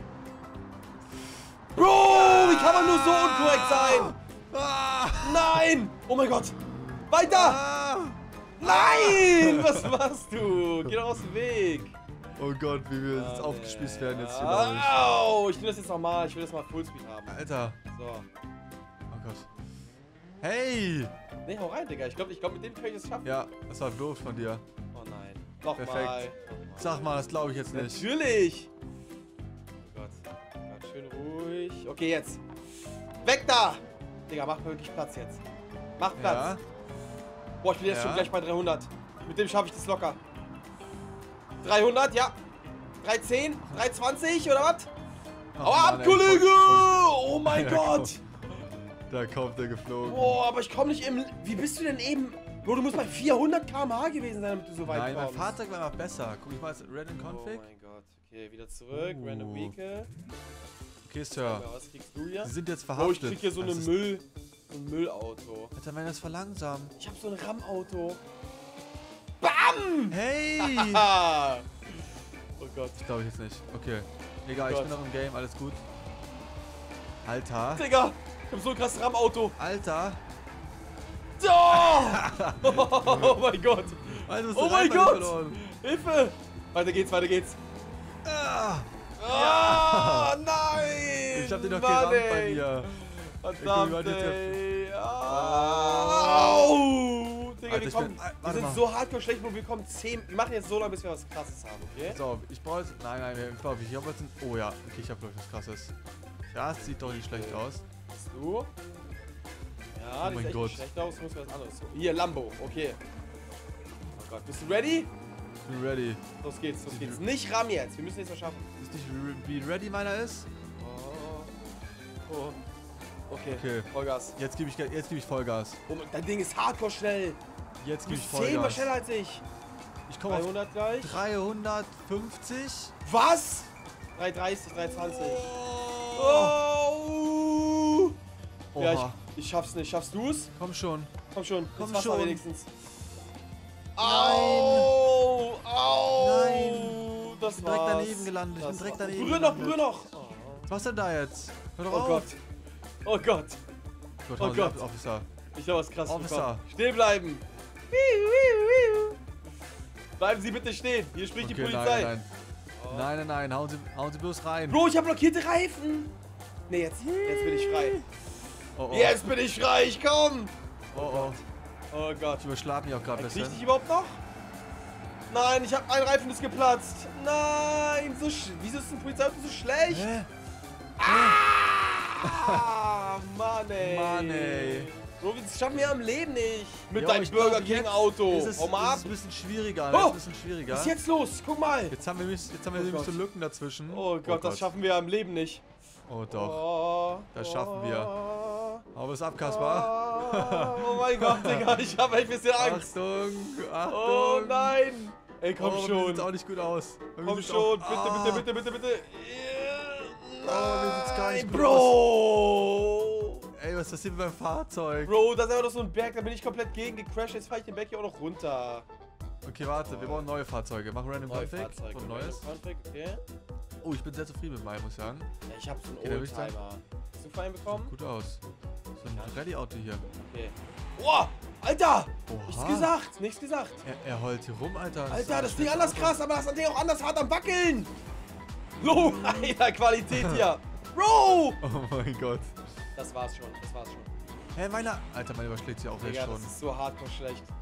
A: Bro, wie kann man nur so unkorrekt sein?
B: Ah!
A: Nein! Oh mein Gott! Weiter!
B: Ah!
A: Nein! Was machst du? Geh doch aus dem Weg!
B: Oh Gott, wie wir jetzt
A: Ah,
B: aufgespießt
A: nee.
B: werden jetzt hier, glaub ich.
A: Au! Ich will das jetzt nochmal. Ich will das mal Fullspeed haben.
B: Alter.
A: So.
B: Oh Gott. Hey!
A: Nee, hau rein, Digga. Ich glaube, ich glaub, mit dem kann ich es schaffen.
B: Ja, das war doof von dir.
A: Oh nein. Nochmal.
B: Perfekt. Sag mal, das glaube ich jetzt nicht.
A: Natürlich! Oh Gott. Oh Gott, schön ruhig. Okay, jetzt. Weg da! Digga, mach wirklich Platz jetzt. Mach Platz.
B: Ja.
A: Boah, ich bin jetzt
B: Ja.
A: schon gleich bei dreihundert. Mit dem schaffe ich das locker. dreihundert, ja. dreihundertzehn, dreihundertzwanzig oder was?
B: Ach,
A: Hau ab,
B: Mann, ey,
A: Kollege!
B: voll-
A: Oh mein
B: Ja,
A: Gott!
B: Da kommt der geflogen.
A: Boah, aber ich komme nicht im... Wie bist du denn eben... Bro, du musst bei vierhundert Kilometer pro Stunde gewesen sein, damit du so weit
B: Nein, mein
A: kommst.
B: Fahrzeug war einfach besser. Guck ich mal, jetzt Random
A: Oh
B: Config.
A: mein Gott. Okay, wieder zurück.
B: Uh.
A: Random Vehicle.
B: Okay, Sir.
A: Was kriegst du hier?
B: Sie sind jetzt
A: Oh,
B: verhaftet.
A: ich krieg hier so, eine
B: Das ist-
A: Müll, so ein Müllauto.
B: Alter, wenn das verlangsamt.
A: Ich hab so ein RAM-Auto. Bam!
B: Hey!
A: Ah! Oh Gott.
B: Ich glaube ich jetzt nicht. Okay. Egal, ich
A: Gott.
B: bin noch im Game, alles gut. Alter.
A: Digga, ich hab so ein krasses RAM-Auto.
B: Alter.
A: Oh! Oh mein Gott.
B: Alter,
A: Oh mein Gott. Hilfe! Weiter geht's, weiter geht's.
B: Ah,
A: Ah, nein!
B: ich hab den doch
A: Mann,
B: gerammt bei
A: ey.
B: mir.
A: Verdammt,
B: Ey, guck mal,
A: ey. Au! Digga,
B: Alter,
A: die,
B: ich
A: kommen,
B: bin-
A: die
B: warte
A: sind
B: mal.
A: so hardcore schlecht, wo wir kommen zehn. Wir machen jetzt so lange, bis wir was krasses haben, okay?
B: Pass auf, ich brauche jetzt. Nein, nein, ich glaube, ich habe jetzt ein. Oh ja, okay, ich habe glaube ich was krasses. Ja, es sieht doch nicht schlecht aus.
A: Bist du? Ja,
B: Oh
A: die
B: mein
A: sieht echt
B: Gott.
A: nicht schlecht aus. Muss mir was anderes so. Hier, Lambo, okay. Oh Gott, bist du ready?
B: Ich bin ready.
A: Los geht's, los
B: Sie-
A: geht's. Nicht Ram jetzt, wir müssen jetzt was schaffen.
B: Ist nicht re- wie ready meiner ist?
A: Oh. Oh. Okay,
B: Okay.
A: Vollgas.
B: Jetzt gebe ich, ge- jetzt gebe ich Vollgas.
A: Oh, dein Ding ist hardcore schnell.
B: Jetzt
A: Du
B: gebe ich
A: bist zehnmal
B: Vollgas.
A: schneller als ich.
B: Ich komme auf
A: dreihundert gleich.
B: dreihundertfünfzig.
A: Was? dreihundertdreißig, dreihundertzwanzig.
B: Oh.
A: Oh. Ja,
B: Oha.
A: ich, ich schaff's nicht. Schaffst du's?
B: Komm schon.
A: Komm schon,
B: Komm
A: ins Wasser
B: schon.
A: wenigstens.
B: Nein.
A: Au! Au!
B: Nein.
A: Das
B: Ich bin direkt
A: war's.
B: daneben gelandet. Ich
A: Das
B: bin direkt
A: war's.
B: daneben
A: Berühr noch,
B: gelandet.
A: berühr noch.
B: Was machst du denn da jetzt? Hör doch
A: Oh
B: auf.
A: Gott. Oh Gott.
B: Gott,
A: Oh
B: oh
A: Gott.
B: Gott. Officer.
A: Ich hab was krasses
B: Officer.
A: bekommen. Stehen bleiben. Wiu, wiu, wiu. Bleiben Sie bitte stehen. Hier spricht die
B: Okay,
A: Polizei.
B: nein, nein,
A: Oh.
B: nein. Nein, nein, nein. Hauen Sie, hauen Sie bloß rein.
A: Bro, ich hab blockierte Reifen. Nee, jetzt, jetzt bin ich frei.
B: Oh, oh.
A: Jetzt bin ich frei, ich komm.
B: Oh, oh.
A: Oh Gott.
B: Ich überschlage mich auch gerade ein
A: Krieg ich
B: bisschen.
A: dich überhaupt noch? Nein, ich hab ein Reifen ist geplatzt. Nein, so sch wieso ist ein Polizeiauto so schlecht?
B: Hä?
A: Ah, Mann ey.
B: Mann, ey.
A: Bro, das schaffen wir am Leben nicht. Mit
B: Jo,
A: deinem
B: ich
A: Burger
B: glaub,
A: King
B: jetzt
A: Auto.
B: Ist es,
A: Hau mal ab.
B: ist es ein bisschen schwieriger.
A: Oh!
B: Oh. Ist ein bisschen schwieriger.
A: Was ist jetzt los? Guck mal.
B: Jetzt haben wir, jetzt haben wir
A: Oh
B: nämlich so
A: Gott.
B: Lücken dazwischen.
A: Oh Gott, das schaffen wir am Leben nicht.
B: Oh doch.
A: Oh,
B: Das schaffen wir.
A: oh,
B: Hau es ab, Kaspar.
A: Oh, oh mein Gott, Digga, ich hab echt ein bisschen Angst.
B: Achtung, Achtung.
A: Oh nein. Ey, komm
B: oh, Mir
A: schon.
B: sieht's auch nicht gut aus. Mir
A: Komm
B: sieht's
A: schon,
B: auch,
A: bitte,
B: ah.
A: bitte, bitte, bitte, bitte.
B: Oh, mir sieht's gar nicht
A: Nein,
B: gut
A: Bro.
B: Ey, was ist das hier mit meinem Fahrzeug?
A: Bro, da ist einfach noch so ein Berg, da bin ich komplett gegen gecrashed. Jetzt fahr ich den Berg hier auch noch runter.
B: Okay, warte, wir brauchen neue Fahrzeuge. Mach Random
A: Neue
B: Config.
A: Fahrzeuge.
B: Und neues.
A: Config, okay.
B: Oh, ich bin sehr zufrieden mit meinem, muss ich sagen.
A: Ja, ich hab so
B: Okay,
A: einen
B: dann würd ich sagen-
A: Oldtimer. Hast du für einen bekommen?
B: Gut aus. So ein Rallye-Auto hier.
A: Okay. Boah, Alter!
B: Oha.
A: Nichts gesagt, nichts gesagt.
B: Er, er heult hier rum, Alter. ist
A: Alter,
B: ein
A: das Ding
B: schnelles
A: anders
B: Auto.
A: krass, aber das Ding auch anders hart am Wackeln. Low, Alter, Qualität hier. Bro!
B: Oh mein Gott.
A: Das war's schon, das war's schon.
B: Hä, meiner. Alter, mein überschlägt sich auch
A: Digga,
B: jetzt
A: das
B: schon.
A: ist so hardcore schlecht.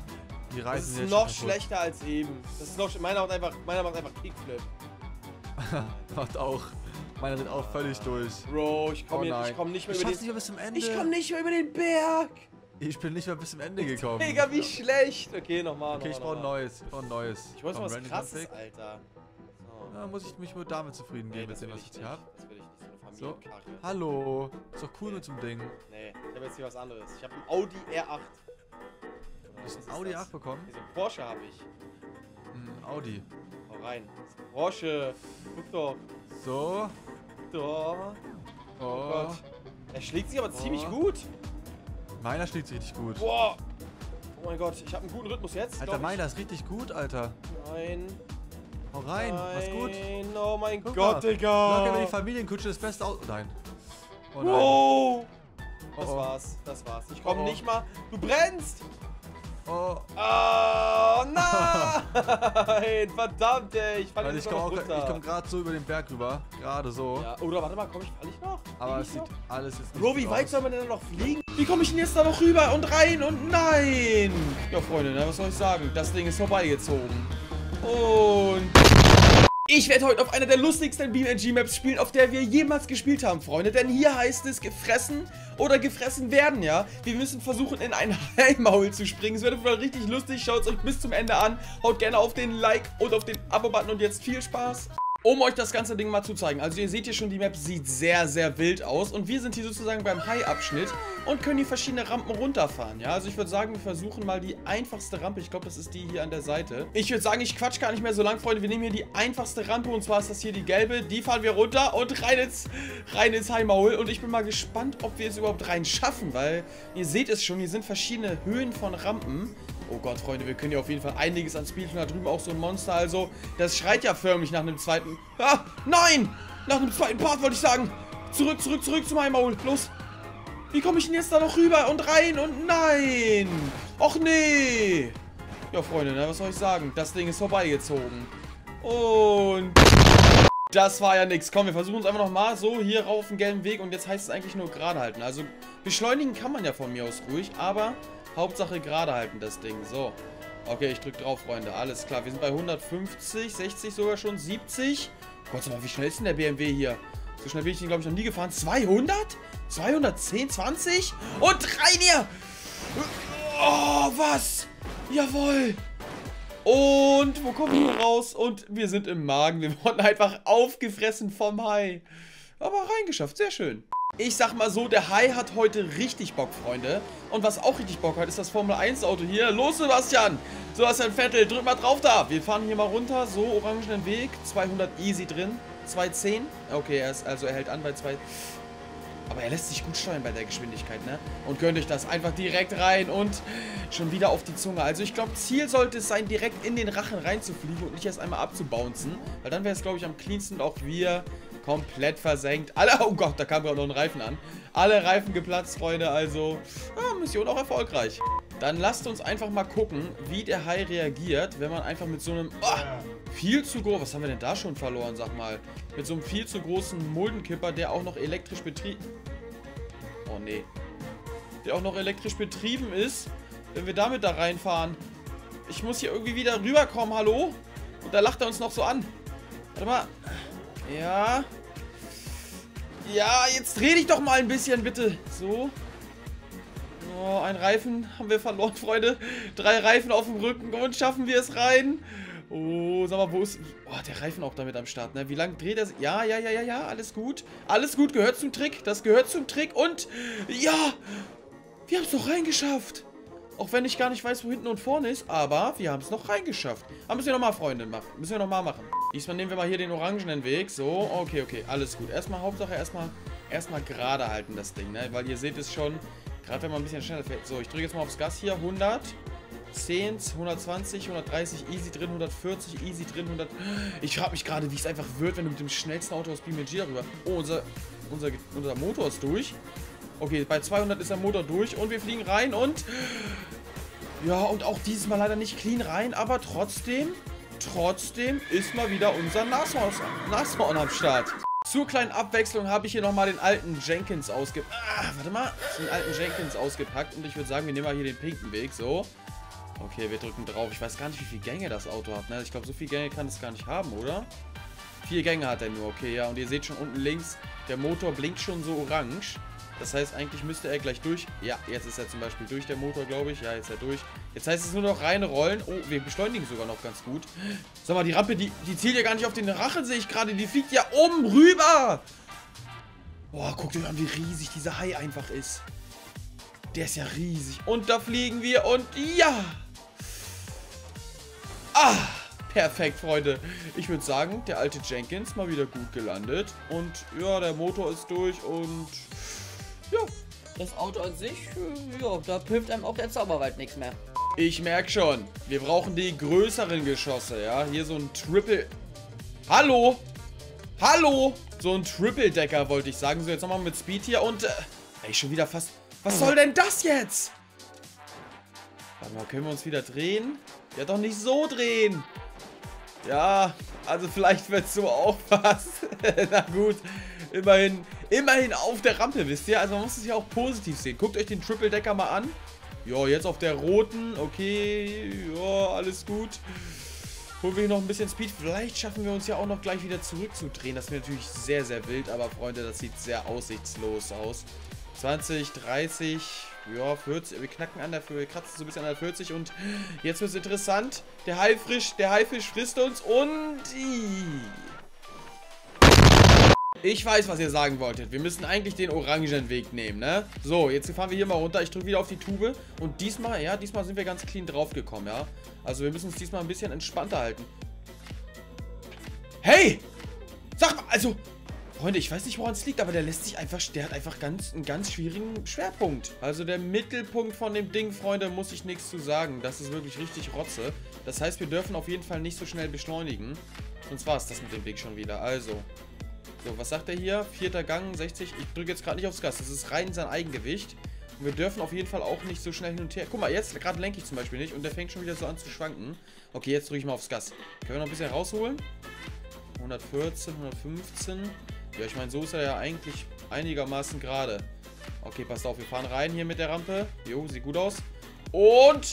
B: Die
A: Das
B: Reifen
A: ist
B: sind
A: noch
B: jetzt schon
A: schlechter als eben. Das ist noch, meiner macht einfach, meiner macht einfach Kickflip.
B: kaputt. Macht auch. Meiner sind auch völlig durch.
A: Bro, ich komme
B: Oh
A: ich komm nicht mehr
B: ich
A: über
B: schaff's
A: den...
B: nicht mehr bis zum Ende.
A: Ich komme nicht mehr über den Berg.
B: Ich bin nicht mehr bis zum Ende gekommen.
A: Digga, wie schlecht. Okay, nochmal,
B: Okay,
A: nochmal,
B: ich brauche ein
A: nochmal.
B: neues. Ich brauche ein neues.
A: Ich wollte
B: Komm,
A: mal was
B: Random
A: krasses,
B: Config.
A: Alter. So.
B: Ja, muss ich mich nur damit zufrieden
A: Nee,
B: geben,
A: das
B: mit
A: will
B: dem,
A: ich
B: was ich
A: nicht.
B: hier hab.
A: Das will ich nicht, so eine
B: So.
A: Familienkarre.
B: Hallo. Ist doch cool mit so einem Ding.
A: Nee, ich habe jetzt hier was anderes. Ich habe ein Audi R acht.
B: Du hast ein Audi acht bekommen?
A: Diese Porsche habe ich.
B: Ein Audi.
A: Hau rein. Das ist Porsche. Guck doch.
B: So.
A: Doch.
B: Oh.
A: Oh Gott. Er schlägt sich aber
B: Oh.
A: ziemlich gut.
B: Meiner schlägt sich richtig gut.
A: Boah. Oh mein Gott, ich habe einen guten Rhythmus jetzt.
B: Alter,
A: glaub ich.
B: meiner ist richtig gut, Alter.
A: Nein.
B: Hau rein. Mach's gut.
A: Nein. Oh mein
B: Guck
A: Gott,
B: mal.
A: Digga.
B: Locker über die Familienkutsche das beste Auto. Nein. Oh nein.
A: Wow.
B: Oh,
A: Das
B: oh.
A: war's. Das war's. Ich komme
B: Oh, oh.
A: nicht mal. Du brennst.
B: Oh.
A: Oh nein. Verdammt, ey. Ich falle
B: Weil
A: jetzt
B: ich
A: noch
B: komme
A: runter.
B: komm gerade so über den Berg rüber. Gerade so.
A: Ja, oder warte mal, komm ich, fall ich noch?
B: Aber
A: Flieg
B: es
A: ich
B: sieht
A: noch?
B: alles ist nicht
A: Bro, wie
B: gut
A: weit
B: aus.
A: soll man denn noch fliegen? Wie komme ich denn jetzt da noch rüber und rein und nein? Ja, Freunde, na, was soll ich sagen? Das Ding ist vorbeigezogen. Und... Ich werde heute auf einer der lustigsten B M G Maps spielen, auf der wir jemals gespielt haben, Freunde. Denn hier heißt es gefressen oder gefressen werden, ja. Wir müssen versuchen, in ein Haimaul zu springen. Es wird auf jeden Fall richtig lustig. Schaut es euch bis zum Ende an. Haut gerne auf den Like und auf den Abo-Button und jetzt viel Spaß. Um euch das ganze Ding mal zu zeigen. Also ihr seht hier schon, die Map sieht sehr, sehr wild aus. Und wir sind hier sozusagen beim High-Abschnitt und können hier verschiedene Rampen runterfahren. Ja, also ich würde sagen, wir versuchen mal die einfachste Rampe. Ich glaube, das ist die hier an der Seite. Ich würde sagen, ich quatsch gar nicht mehr so lang, Freunde. Wir nehmen hier die einfachste Rampe und zwar ist das hier die gelbe. Die fahren wir runter und rein ins, rein ins High-Maul. Und ich bin mal gespannt, ob wir es überhaupt rein schaffen, weil ihr seht es schon, hier sind verschiedene Höhen von Rampen. Oh Gott, Freunde, wir können ja auf jeden Fall einiges an Speed. Und da drüben auch so ein Monster. Also, das schreit ja förmlich nach einem zweiten... Ah, nein! Nach einem zweiten Part, wollte ich sagen. Zurück, zurück, zurück zu meinem Maul. Los. Wie komme ich denn jetzt da noch rüber und rein und nein? Och, nee. Ja, Freunde, na, was soll ich sagen? Das Ding ist vorbeigezogen. Und... Das war ja nix. Komm, wir versuchen es einfach nochmal. So, hier rauf den gelben Weg. Und jetzt heißt es eigentlich nur gerade halten. Also, beschleunigen kann man ja von mir aus ruhig. Aber... Hauptsache gerade halten das Ding. So. Okay, ich drück drauf, Freunde. Alles klar. Wir sind bei hundertfünfzig, sechzig sogar schon, siebzig. Gott sei Dank, wie schnell ist denn der B M W hier? So schnell bin ich den, glaube ich, noch nie gefahren. zweihundert? zweihundertzehn, zwanzig? Und rein hier! Oh, was? Jawohl! Und wo kommen wir raus? Und wir sind im Magen. Wir wurden einfach aufgefressen vom Hai. Aber reingeschafft. Sehr schön. Ich sag mal so, der Hai hat heute richtig Bock, Freunde. Und was auch richtig Bock hat, ist das Formel eins Auto hier. Los, Sebastian! Sebastian Vettel, drück mal drauf da. Wir fahren hier mal runter. So, orangenen Weg. zweihundert easy drin. zweihundertzehn. Okay, er ist, also er hält an bei zwei... Aber er lässt sich gut steuern bei der Geschwindigkeit, ne? Und gönnt euch das einfach direkt rein und schon wieder auf die Zunge. Also ich glaube, Ziel sollte es sein, direkt in den Rachen reinzufliegen und nicht erst einmal abzubouncen. Weil dann wäre es, glaube ich, am cleansten und auch wir... komplett versenkt. Alle, oh Gott, da kam gerade noch ein Reifen an. Alle Reifen geplatzt, Freunde, also ja, Mission auch erfolgreich. Dann lasst uns einfach mal gucken, wie der Hai reagiert, wenn man einfach mit so einem oh, viel zu groß, was haben wir denn da schon verloren, sag mal, mit so einem viel zu großen Muldenkipper, der auch noch elektrisch betrieben, oh nee, der auch noch elektrisch betrieben ist, wenn wir damit da reinfahren. Ich muss hier irgendwie wieder rüberkommen, hallo? Und da lacht er uns noch so an. Warte mal. Ja. Ja, jetzt dreh dich doch mal ein bisschen, bitte. So. Oh, ein Reifen haben wir verloren, Freunde. Drei Reifen auf dem Rücken und schaffen wir es rein. Oh, sag mal, wo ist... Oh, der Reifen auch damit am Start, ne? Wie lange dreht er sich? Ja, ja, ja, ja, ja, alles gut. Alles gut, gehört zum Trick. Das gehört zum Trick und... Ja! Wir haben es doch reingeschafft. Auch wenn ich gar nicht weiß, wo hinten und vorne ist, aber wir haben es noch reingeschafft. Aber müssen wir nochmal, Freunde, machen. Müssen wir nochmal machen. Diesmal nehmen wir mal hier den orangenen Weg. So, okay, okay, alles gut. Erstmal, Hauptsache, erstmal erstmal gerade halten das Ding, ne? Weil ihr seht es schon, gerade wenn man ein bisschen schneller fährt. So, ich drücke jetzt mal aufs Gas hier. hundert, zehn, hundertzwanzig, hundertdreißig, easy drin, hundertvierzig, easy drin, hundert... Ich frage mich gerade, wie es einfach wird, wenn du mit dem schnellsten Auto aus B M G darüber... Oh, unser, unser, unser Motor ist durch. Okay, bei zweihundert ist der Motor durch und wir fliegen rein und... Ja, und auch dieses Mal leider nicht clean rein, aber trotzdem, trotzdem ist mal wieder unser Nashorn, Nashorn am Start. Zur kleinen Abwechslung habe ich hier nochmal den alten Jenkins ausgepackt. Ah, warte mal, den alten Jenkins ausgepackt und ich würde sagen, wir nehmen mal hier den pinken Weg, so. Okay, wir drücken drauf. Ich weiß gar nicht, wie viele Gänge das Auto hat, ne? Ich glaube, so viele Gänge kann es gar nicht haben, oder? Vier Gänge hat er nur, okay, ja. Und ihr seht schon unten links, der Motor blinkt schon so orange. Das heißt, eigentlich müsste er gleich durch. Ja, jetzt ist er zum Beispiel durch, der Motor, glaube ich. Ja, jetzt ist er durch. Jetzt heißt es nur noch reinrollen. Oh, wir beschleunigen sogar noch ganz gut. Sag mal, die Rampe, die, die zielt ja gar nicht auf den Rachen, sehe ich gerade. Die fliegt ja oben rüber. Boah, guckt euch an, wie riesig dieser Hai einfach ist. Der ist ja riesig. Und da fliegen wir und ja. Ah, perfekt, Freunde. Ich würde sagen, der alte Jenkins mal wieder gut gelandet. Und ja, der Motor ist durch und ja.
C: Das Auto an sich, ja, da hilft einem auch der Zauberwald nichts mehr.
A: Ich merke schon, wir brauchen die größeren Geschosse, ja. Hier so ein Triple... Hallo? Hallo? So ein Triple-Decker wollte ich sagen. So, jetzt nochmal mit Speed hier und... Äh, ey, schon wieder fast... Was soll denn das jetzt? Warte mal, können wir uns wieder drehen? Ja, doch nicht so drehen. Ja, also vielleicht wird es so auch was. Na gut, immerhin, immerhin auf der Rampe, wisst ihr? Also man muss es ja auch positiv sehen. Guckt euch den Triple-Decker mal an. Ja, jetzt auf der roten. Okay, ja, alles gut. Holen wir hier noch ein bisschen Speed. Vielleicht schaffen wir uns ja auch noch gleich wieder zurückzudrehen. Das wäre natürlich sehr, sehr wild. Aber Freunde, das sieht sehr aussichtslos aus. zwanzig, dreißig, ja, vierzig. Wir knacken an der, wir kratzen so ein bisschen an der vierzig. Und jetzt wird es interessant. Der Haifisch, der Haifisch frisst uns und... Ich weiß, was ihr sagen wolltet. Wir müssen eigentlich den orangen Weg nehmen, ne? So, jetzt fahren wir hier mal runter. Ich drücke wieder auf die Tube. Und diesmal, ja, diesmal sind wir ganz clean draufgekommen, ja? Also wir müssen uns diesmal ein bisschen entspannter halten. Hey! Sag mal, also... Freunde, ich weiß nicht, woran es liegt, aber der lässt sich einfach... Der hat einfach ganz, einen ganz schwierigen Schwerpunkt. Also der Mittelpunkt von dem Ding, Freunde, muss ich nichts zu sagen. Das ist wirklich richtig Rotze. Das heißt, wir dürfen auf jeden Fall nicht so schnell beschleunigen. Sonst war es das mit dem Weg schon wieder. Also... So, was sagt er hier? Vierter Gang, sechzig. Ich drücke jetzt gerade nicht aufs Gas. Das ist rein sein Eigengewicht. Und wir dürfen auf jeden Fall auch nicht so schnell hin und her. Guck mal, jetzt gerade lenke ich zum Beispiel nicht. Und der fängt schon wieder so an zu schwanken. Okay, jetzt drücke ich mal aufs Gas. Können wir noch ein bisschen rausholen? hundertvierzehn, hundertfünfzehn. Ja, ich meine, so ist er ja eigentlich einigermaßen gerade. Okay, passt auf. Wir fahren rein hier mit der Rampe. Jo, sieht gut aus. Und...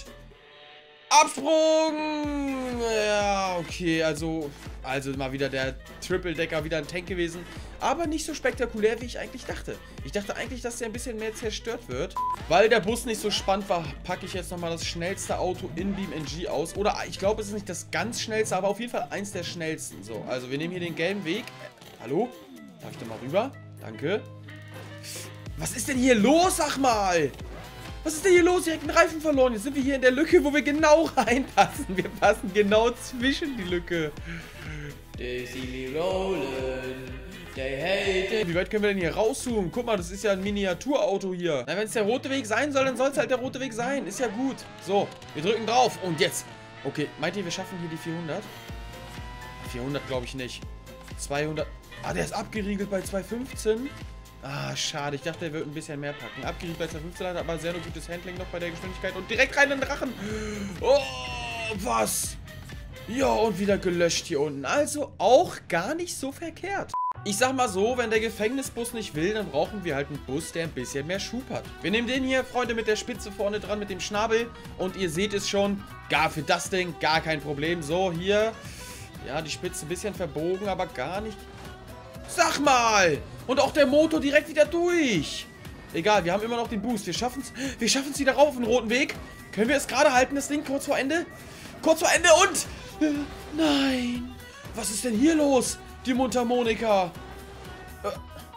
A: Absprung! Ja, okay, also, also mal wieder der Triple-Decker, wieder ein Tank gewesen. Aber nicht so spektakulär, wie ich eigentlich dachte. Ich dachte eigentlich, dass der ein bisschen mehr zerstört wird. Weil der Bus nicht so spannend war, packe ich jetzt nochmal das schnellste Auto in BeamNG aus. Oder ich glaube, es ist nicht das ganz schnellste, aber auf jeden Fall eins der schnellsten. So, also wir nehmen hier den gelben Weg. Äh, hallo? Darf ich da mal rüber? Danke. Was ist denn hier los, sag mal? Was ist denn hier los? Direkt einen Reifen verloren. Jetzt sind wir hier in der Lücke, wo wir genau reinpassen. Wir passen genau zwischen die Lücke.
C: They see me rolling. They hate it.
A: Wie weit können wir denn hier rauszoomen? Guck mal, das ist ja ein Miniaturauto hier. Na, wenn es der rote Weg sein soll, dann soll es halt der rote Weg sein. Ist ja gut. So, wir drücken drauf. Und jetzt. Okay, meint ihr, wir schaffen hier die vierhundert? vierhundert glaube ich nicht. zweihundert. Ah, der ist abgeriegelt bei zweihundertfünfzehn. Ah, schade. Ich dachte, er wird ein bisschen mehr packen. Abgeriegelt bei zweihundertfünfzehn, hat aber sehr nur gutes Handling noch bei der Geschwindigkeit. Und direkt rein in den Drachen. Oh, was? Ja, und wieder gelöscht hier unten. Also auch gar nicht so verkehrt. Ich sag mal so, wenn der Gefängnisbus nicht will, dann brauchen wir halt einen Bus, der ein bisschen mehr Schub hat. Wir nehmen den hier, Freunde, mit der Spitze vorne dran, mit dem Schnabel. Und ihr seht es schon, gar für das Ding, gar kein Problem. So, hier, ja, die Spitze ein bisschen verbogen, aber gar nicht... Sag mal! Und auch der Motor direkt wieder durch. Egal, wir haben immer noch den Boost. Wir schaffen es wir schaffen's wieder rauf auf den roten Weg. Können wir es gerade halten, das Ding, kurz vor Ende? Kurz vor Ende und... Äh, nein! Was ist denn hier los? Die Mundharmonika. Äh,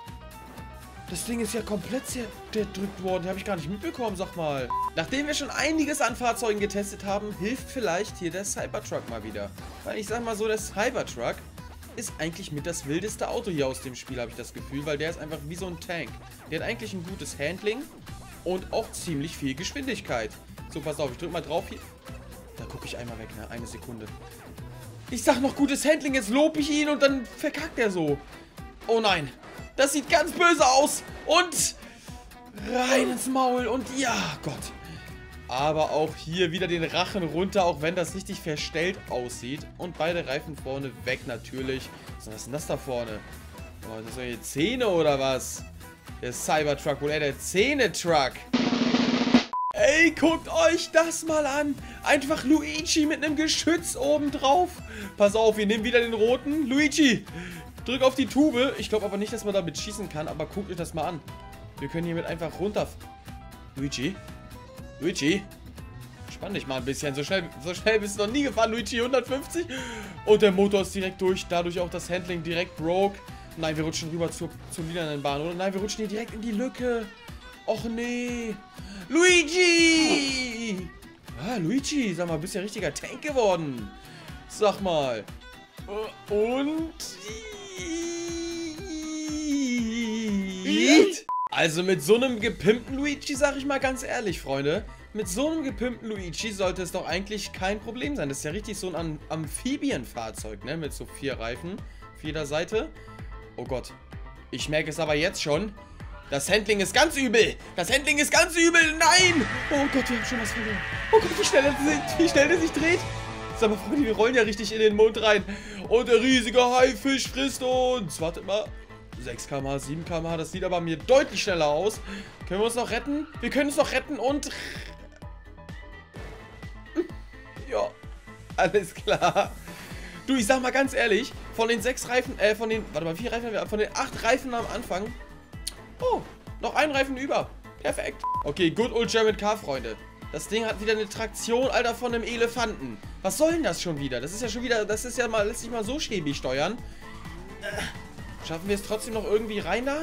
A: das Ding ist ja komplett zerdrückt worden. Die habe ich gar nicht mitbekommen, sag mal. Nachdem wir schon einiges an Fahrzeugen getestet haben, hilft vielleicht hier der Cybertruck mal wieder. Weil ich sag mal so, der Cybertruck ist eigentlich mit das wildeste Auto hier aus dem Spiel, habe ich das Gefühl, weil der ist einfach wie so ein Tank. Der hat eigentlich ein gutes Handling und auch ziemlich viel Geschwindigkeit. So, pass auf, ich drücke mal drauf hier. Da gucke ich einmal weg, ne? Eine Sekunde. Ich sag noch gutes Handling, jetzt lobe ich ihn und dann verkackt er so. Oh nein, das sieht ganz böse aus. Und rein ins Maul und ja, Gott. Aber auch hier wieder den Rachen runter, auch wenn das richtig verstellt aussieht. Und beide Reifen vorne weg natürlich. Was ist denn das da vorne? Oh, ist das solche Zähne oder was? Der Cybertruck, wohl eher der Zähne-Truck. Ey, guckt euch das mal an. Einfach Luigi mit einem Geschütz oben drauf. Pass auf, wir nehmen wieder den roten. Luigi, drück auf die Tube. Ich glaube aber nicht, dass man damit schießen kann, aber guckt euch das mal an. Wir können hiermit einfach runter... Luigi? Luigi? Spann dich mal ein bisschen. So schnell, so schnell bist du noch nie gefahren, Luigi. hundertfünfzig. Und der Motor ist direkt durch. Dadurch auch das Handling direkt broke. Nein, wir rutschen rüber zur, zur lilanen Bahn. Oder nein, wir rutschen hier direkt in die Lücke. Och nee. Luigi! Ah, Luigi, sag mal, bist ja richtiger Tank geworden. Sag mal. Und... Also mit so einem gepimpten Luigi, sag ich mal ganz ehrlich, Freunde. Mit so einem gepimpten Luigi sollte es doch eigentlich kein Problem sein. Das ist ja richtig so ein Am Amphibienfahrzeug, ne? Mit so vier Reifen auf jeder Seite. Oh Gott. Ich merke es aber jetzt schon. Das Handling ist ganz übel. Das Handling ist ganz übel. Nein! Oh Gott, wir haben schon was verloren. Oh Gott, wie schnell, wie schnell der sich dreht. Sag mal, Freunde, wir rollen ja richtig in den Mond rein. Und der riesige Haifisch frisst uns. Wartet mal. sechs Kilometer pro Stunde, sieben Kilometer pro Stunde. Das sieht aber mir deutlich schneller aus. Können wir uns noch retten? Wir können uns noch retten und... Ja, alles klar. Du, ich sag mal ganz ehrlich, von den sechs Reifen, äh, von den, warte mal, wie viele Reifen haben wir? Von den acht Reifen am Anfang. Oh, noch ein Reifen über. Perfekt. Okay, good old German car, Freunde. Das Ding hat wieder eine Traktion, Alter, von einem Elefanten. Was soll denn das schon wieder? Das ist ja schon wieder, das ist ja mal, lässt sich mal so schäbig steuern. Äh, schaffen wir es trotzdem noch irgendwie rein da?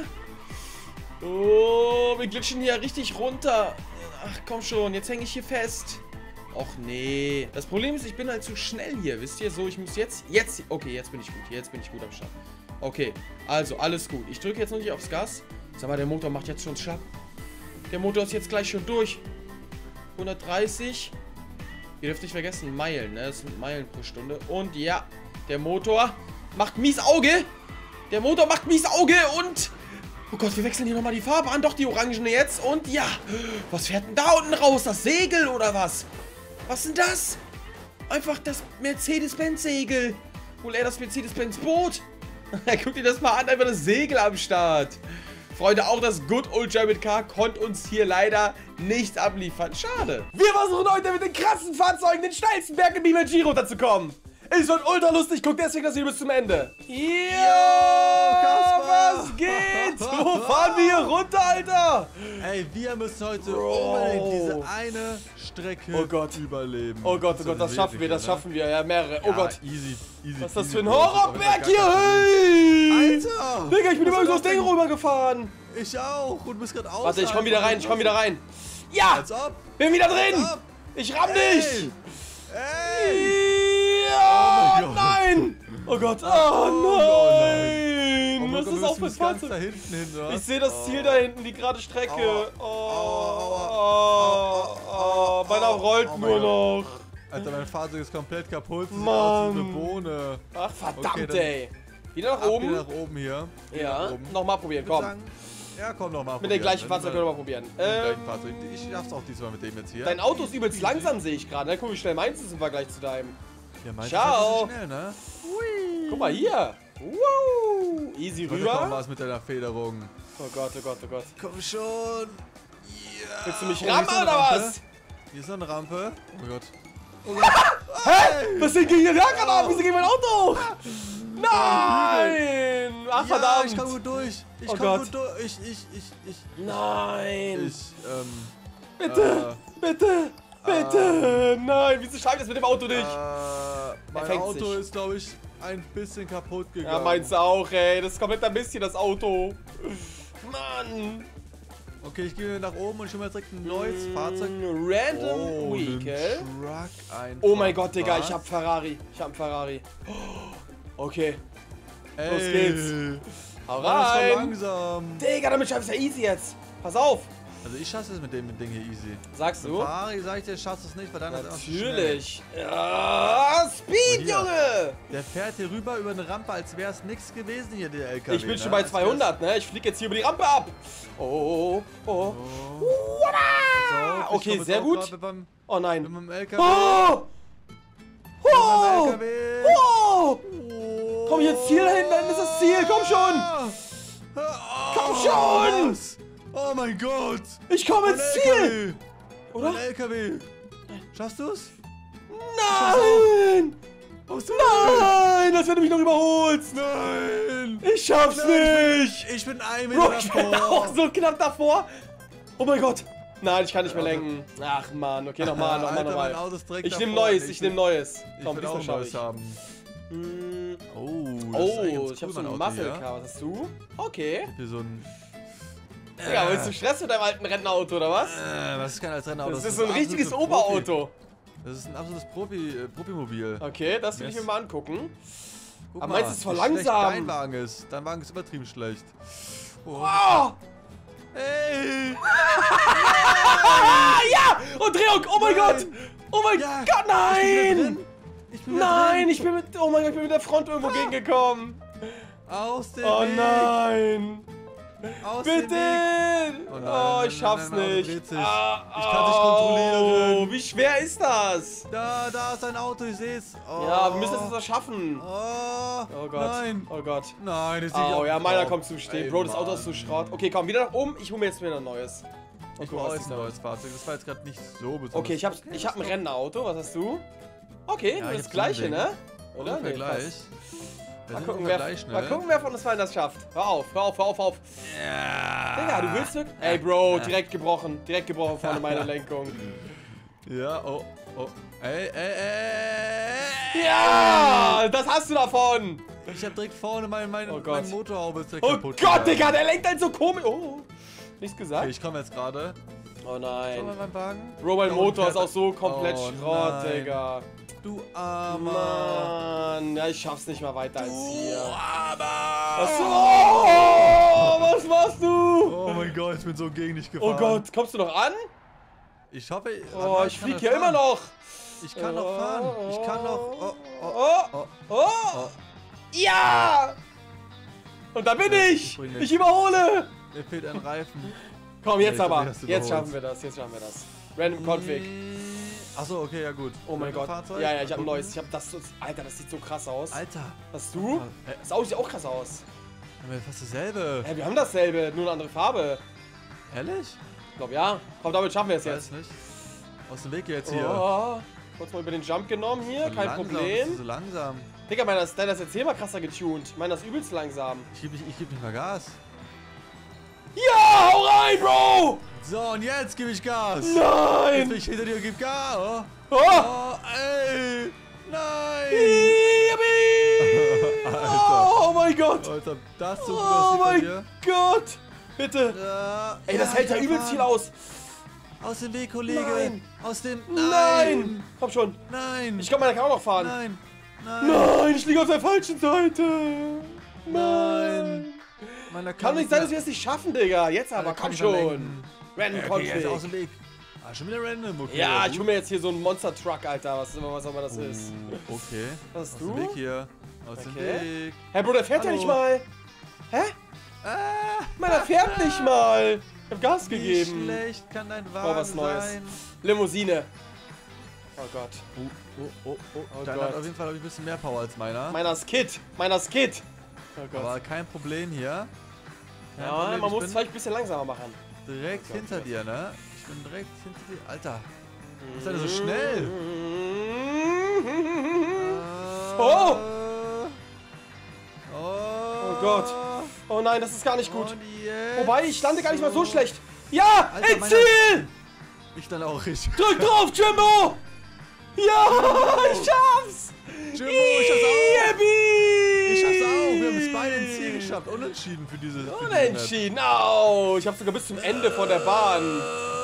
A: Oh, wir glitschen hier richtig runter. Ach, komm schon, jetzt hänge ich hier fest. Och nee. Das Problem ist, ich bin halt zu schnell hier. Wisst ihr, so, ich muss jetzt... Jetzt... Okay, jetzt bin ich gut. Jetzt bin ich gut am Start. Okay, also, alles gut. Ich drücke jetzt noch nicht aufs Gas. Sag mal, der Motor macht jetzt schon schlapp. Der Motor ist jetzt gleich schon durch. hundertdreißig. Ihr dürft nicht vergessen, Meilen, ne? Das sind Meilen pro Stunde. Und ja, der Motor macht mies Auge. Der Motor macht mies Auge und... Oh Gott, wir wechseln hier nochmal die Farbe an. Doch, die orangene jetzt. Und ja, was fährt denn da unten raus? Das Segel oder was? Was ist denn das? Einfach das Mercedes-Benz-Segel. Wohl eher das Mercedes-Benz-Boot. Guck dir das mal an, einfach das Segel am Start. Freunde, auch das Good Old German Car konnte uns hier leider nicht abliefern. Schade. Wir versuchen heute mit den krassen Fahrzeugen den steilsten Berg im B M G runterzukommen. Es wird ultra lustig. Guckt deswegen das Video bis zum Ende. Yo, was geht? Wo fahren wir hier runter, Alter?
B: Ey, wir müssen heute
A: Bro.
B: unbedingt diese eine Strecke
A: Oh Gott.
B: überleben.
A: Oh Gott, oh Gott, das schaffen wir, das schaffen wir. Ja, mehrere. Oh
B: Ja,
A: Gott.
B: easy, easy.
A: Was ist das
B: easy,
A: für ein
B: Bro.
A: Horrorberg
B: Das ist
A: hier?
B: auch gar kein Problem.
A: Hey!
B: Alter!
A: Digga, ich bin
B: Was
A: immer so
B: ist
A: das Ding
B: denn?
A: rübergefahren.
B: Ich auch. Und du bist gerade aus.
A: Warte, ich komm wieder rein, ich komm wieder rein. Ja!
B: Als ob.
A: Bin wieder drin!
B: Als ob.
A: Ich ramm
B: Ey.
A: dich!
B: Ey!
A: Ja!
B: Oh mein Gott.
A: Nein! Oh Gott! Oh
B: Oh
A: nein!
B: Oh mein
A: Was
B: Gott,
A: ist
B: wir
A: das
B: müssen
A: für ein
B: bis ganz da
A: Fahrzeug?
B: hinten hin, oder?
A: Ich sehe das Ziel da hinten, die gerade Strecke.
B: Aua.
A: Oh,
B: Aua,
A: oh, oh, meiner rollt
B: Oh mein
A: nur
B: Gott.
A: noch.
B: Alter, mein Fahrzeug ist komplett kaputt. Sieht
A: Mann.
B: aus wie eine Bohne.
A: Ach, verdammt,
B: Okay, dann
A: ey. Wieder nach
B: Ab
A: oben?
B: wieder nach oben hier. Wieder
A: Ja,
B: nach oben.
A: nochmal probieren,
B: Ich würd
A: komm.
B: sagen, ja, komm noch mal.
A: Mit dem gleichen Fahrzeug können wir mal
B: probieren.
A: probieren.
B: Mit dem
A: Ähm,
B: gleichen Fahrzeug. Ich schaff's auch diesmal mit dem jetzt hier.
A: dein Auto ist übelst langsam, sehe ich gerade. Ne? Guck, wie schnell meins ist im Vergleich zu deinem.
B: Ja, meins
A: Ciao.
B: ist halt ein bisschen schnell, ne?
A: Guck mal hier. Wow. Easy
B: Warte, komm,
A: rüber.
B: was mit deiner Federung.
A: Oh Gott, oh Gott, oh Gott.
B: Komm schon. Ja.
A: Willst du mich
B: Oh, hier ist
A: rammen
B: noch eine
A: oder
B: Rampe.
A: was?
B: Hier ist noch eine Rampe. Oh mein Gott.
A: Hä? Was ging denn da gerade ab? Wieso ging mein Auto hoch? Nein! Ach,
B: Ja,
A: verdammt!
B: ich komm gut durch. Ich
A: Oh
B: komm
A: Gott.
B: gut durch. Ich, ich, ich, ich,
A: Nein!
B: ich, ähm.
A: Bitte! Bitte! Bitte! Nein, wieso schaffe ich das mit dem Auto
B: Äh,
A: nicht?
B: äh, mein
A: fängt
B: Auto
A: sich.
B: ist, glaube ich, ein bisschen kaputt gegangen.
A: Ja, meins auch, ey. Das ist komplett ein bisschen das Auto. Mann!
B: Okay, ich gehe nach oben und schon mal direkt ein neues Fahrzeug.
A: Random
B: Oh, einen
A: Vehicle.
B: Truck einfach.
A: Oh mein Gott, Digga, ich
B: Was?
A: hab Ferrari. Ich hab einen Ferrari. Okay,
B: Ey,
A: los geht's. Hau
B: Mann, das war
A: rein!
B: langsam.
A: Digga, damit schaff ich's ja easy jetzt. Pass auf.
B: Also ich schaff's es mit dem Ding hier easy.
A: Sagst
B: Mit
A: du?
B: Ferrari sag ich dir, schaffst du es nicht, weil dann ist er
A: Natürlich. Ja, Speed,
B: Hier.
A: Junge.
B: Der fährt hier rüber über eine Rampe, als wäre es nichts gewesen hier, der L K W.
A: Ich bin
B: ne?
A: schon bei
B: Als wär's-
A: zweihundert, ne? Ich flieg jetzt hier über die Rampe ab. Oh, oh, oh.
B: So,
A: Ah,
B: ich
A: okay,
B: komm jetzt
A: sehr
B: auch
A: gut.
B: grad Mit meinem,
A: Oh
B: mit
A: nein.
B: meinem L K W.
A: Oh!
B: Mit
A: Oh!
B: meinem L K W.
A: Oh!
B: Oh.
A: Komm hier ins Ziel dahin, dann ist das Ziel. Komm schon.
B: Oh,
A: Komm schon.
B: was? Oh mein Gott!
A: Ich komme
B: Mein
A: ins Ziel.
B: L K W!
A: Oder?
B: Mein L K W! Schaffst du's?
A: Nein! Nein! Das wird mich noch überholt!
B: Nein!
A: Ich schaff's
B: Nein,
A: nicht!
B: Ich bin ein
A: Bro,
B: Meter
A: ich bin
B: davor.
A: auch so knapp davor! Oh mein Gott! Nein, ich kann nicht mehr lenken. Ach man, okay, nochmal, nochmal,
B: Alter, mein
A: nochmal.
B: Auto ist direkt
A: Ich nehme
B: davor.
A: Neues, ich nehme Neues.
B: Ich
A: Komm,
B: will auch
A: diesmal
B: ein
A: schaff
B: neues
A: ich.
B: haben.
A: Hm,
B: Oh, das ist
A: Oh,
B: eigentlich
A: ich
B: ganz
A: hab
B: cool,
A: so ein
B: mein Auto
A: Muscle
B: hier.
A: Car. Was hast du? Okay.
B: Hier so ein...
A: Ja, willst du Stress mit deinem alten Rennauto, oder was?
B: Äh, was ist kein als Rennauto?
A: Das ist so ein
B: absolutes
A: richtiges
B: Profi.
A: Oberauto.
B: Das ist ein absolutes Profi, äh, Propimobil.
A: Okay, das will ich
B: Yes.
A: mir mal angucken.
B: Guck
A: Aber
B: mal,
A: meinst du, es ist voll
B: wie schlecht
A: langsam?
B: Dein Wagen ist. Dein Wagen ist übertrieben schlecht. Oh.
A: Oh!
B: Hey!
A: Ah, ja! Und Drehung! Oh mein
B: Nein.
A: Gott! Oh mein
B: Ja,
A: Gott, nein!
B: Ich bin wieder
A: Nein,
B: drin.
A: ich bin mit. Oh mein Gott, ich bin mit der Front irgendwo gegengekommen.
B: Aus dem
A: Oh
B: Weg!
A: nein!
B: Aus dem Weg!
A: Bitte!
B: Oh nein,
A: Oh,
B: nein,
A: ich schaff's
B: nein, nein,
A: nicht.
B: dreht sich.
A: Ah,
B: Ich kann dich
A: oh,
B: kontrollieren.
A: Wie schwer ist das?
B: Da, da ist ein Auto, ich seh's. Oh.
A: Ja, wir müssen das jetzt schaffen.
B: Oh,
A: Oh Gott.
B: Nein.
A: Oh Gott.
B: Nein, das sehe ich
A: Oh
B: auch
A: ja,
B: nicht
A: meiner
B: drauf.
A: kommt zum Stehen.
B: Ey,
A: Bro, das Auto
B: Mann.
A: ist so Schrott. Okay, komm, wieder nach oben. Ich hole mir jetzt wieder ein neues.
B: Ich
A: guck,
B: brauche
A: was
B: jetzt
A: die
B: ein
A: da-
B: neues Fahrzeug. Das war jetzt gerade nicht so besonders.
A: Okay, ich hab, ich hab ein Rennauto. Was hast du? Okay,
B: Ja, ich
A: das
B: hab
A: gleiche,
B: so ein
A: ne? Oder?
B: Ungefähr
A: Nee,
B: gleich.
A: passt.
B: Wir
A: Mal
B: sind
A: gucken,
B: ungefähr
A: wer,
B: gleich, ne?
A: mal gucken, wer von uns beiden das schafft. Hör auf, hör auf, hör auf, hör auf.
B: Ja.
A: Digga, du willst wirklich? Ey, Bro, direkt gebrochen. Direkt gebrochen vorne meine Lenkung.
B: Ja, oh, oh. Ey, ey, ey.
A: Ja, das hast du davon.
B: Ich hab direkt vorne mein, mein,
A: Oh Gott.
B: mein Motorhaube ist direkt
A: Oh
B: kaputt.
A: Gott,
B: gegangen.
A: Digga, der lenkt halt so komisch. Oh, nichts
B: Okay,
A: gesagt.
B: ich komme jetzt gerade.
A: Oh
B: Schau mal
A: nein.
B: meinen Wagen.
A: Bro, mein
B: Oh,
A: Motor
B: der-
A: ist auch so komplett
B: Oh,
A: Schrott,
B: nein.
A: Digga.
B: Du armer.
A: Mann, ja, ich schaff's nicht mal weiter als hier.
B: armer.
A: Was, oh, was machst du?
B: Oh mein Gott, ich bin so gegen dich gefahren.
A: Oh Gott, kommst du noch an?
B: Ich hoffe...
A: Oh, ich flieg hier immer noch.
B: Ich kann noch fahren. Ich kann noch... Oh, oh,
A: Oh,
B: oh.
A: oh,
B: Oh.
A: ja! Und da bin ich!
B: bring mich.
A: Ich überhole!
B: Mir fehlt ein Reifen.
A: Komm, jetzt
B: Ich hab
A: aber.
B: mich erst
A: Jetzt
B: überholt.
A: schaffen wir das, jetzt schaffen wir das. Random Config.
B: Achso, okay, ja gut.
A: Oh mein
B: Random
A: Gott.
B: Fahrzeug?
A: Ja, ja, ich hab ein
B: Gucken.
A: neues. Ich hab das. Alter, das sieht so krass aus.
B: Alter,
A: Hast du?
B: Hä?
A: Das Auto sieht auch krass aus.
B: haben wir fast dasselbe.
A: Hä, wir haben dasselbe, nur eine andere Farbe.
B: Ehrlich?
A: Ich glaube ja. Komm, damit schaffen wir es
B: Weiß
A: jetzt.
B: nicht. Aus dem Weg jetzt hier.
A: Oh, kurz mal über den Jump genommen hier,
B: So
A: kein
B: langsam,
A: Problem.
B: bist du So langsam.
A: Digga, meiner ist, deiner ist jetzt hier mal krasser getuned. Meiner ist übelst langsam.
B: Ich geb, nicht, ich geb nicht mal Gas.
A: Ja, hau rein, Bro!
B: So, und jetzt gebe ich Gas. Jetzt
A: Nein!
B: bin ich hinter dir und gib Gas. Oh,
A: Oh!
B: oh ey. Nein.
A: Yippie!
B: Alter.
A: Oh mein Gott!
B: Alter, das so gut
A: Oh
B: aussieht bei
A: mein
B: dir.
A: Gott! Bitte!
B: Ja,
A: Ey, das hält ja
B: ich
A: übelst
B: kann
A: viel
B: fahren.
A: aus!
B: Aus dem Weg, Kollege.
A: Nein.
B: Aus dem...
A: Nein! Komm schon!
B: Nein.
A: Ich glaube, meiner kann auch noch fahren!
B: Nein. Nein.
A: Nein, ich liege auf der falschen Seite!
B: Nein. Meiner
A: Kann nicht sein, dass wir
B: mehr-
A: es nicht schaffen, Digga! Jetzt aber,
B: Meiner
A: komm
B: kann nicht mehr
A: schon!
B: lenken.
A: Random
B: Okay, jetzt aus
A: Config!
B: dem Weg. Ah, schon wieder random, okay.
A: Ja, ich
B: gut.
A: hol mir jetzt hier so einen Monster-Truck, Alter. Was, was auch immer das ist.
B: Oh, okay.
A: Was hast
B: Aus
A: du?
B: dem Weg hier. Aus dem
A: Okay.
B: Weg.
A: Hä, Bro, der fährt ja
B: Hallo.
A: nicht mal! Hä?
B: Ah,
A: Meiner fährt nicht mal! Ich hab Gas
B: wie
A: gegeben!
B: schlecht kann dein Wagen
A: Oh, was Neues.
B: sein?
A: Limousine! Oh Gott.
B: Oh, oh, oh, oh.
A: Oh
B: Deiner
A: Gott.
B: hat auf jeden Fall glaub ich, ein bisschen mehr Power als meiner.
A: Meiner ist Kid! Meiner ist Kid! Oh Gott.
B: Aber kein Problem hier. Kein
A: Ja,
B: Problem,
A: man
B: ich
A: muss es
B: bin
A: vielleicht ein bisschen langsamer machen.
B: direkt
A: Oh Gott,
B: hinter
A: Gott.
B: dir, ne? Ich bin direkt hinter dir. Alter. Was ist denn so schnell?
A: Oh!
B: Oh!
A: Oh Gott. Oh nein, das ist gar nicht gut.
B: Und jetzt
A: Wobei, ich lande gar nicht mal so schlecht. Ja,
B: Alter,
A: ins
B: meiner-
A: Ziel!
B: Ich dann auch richtig.
A: Drück drauf, Jimbo! Ja, ich schaff's!
B: Jimbo, ich schaff's auch!
A: Yippie!
B: Ich schaff's auch! Wir haben es beide ins Ziel geschafft. Unentschieden für diese. Für diese Map.
A: Unentschieden. Au! Ich hab sogar bis zum Ende von der Bahn.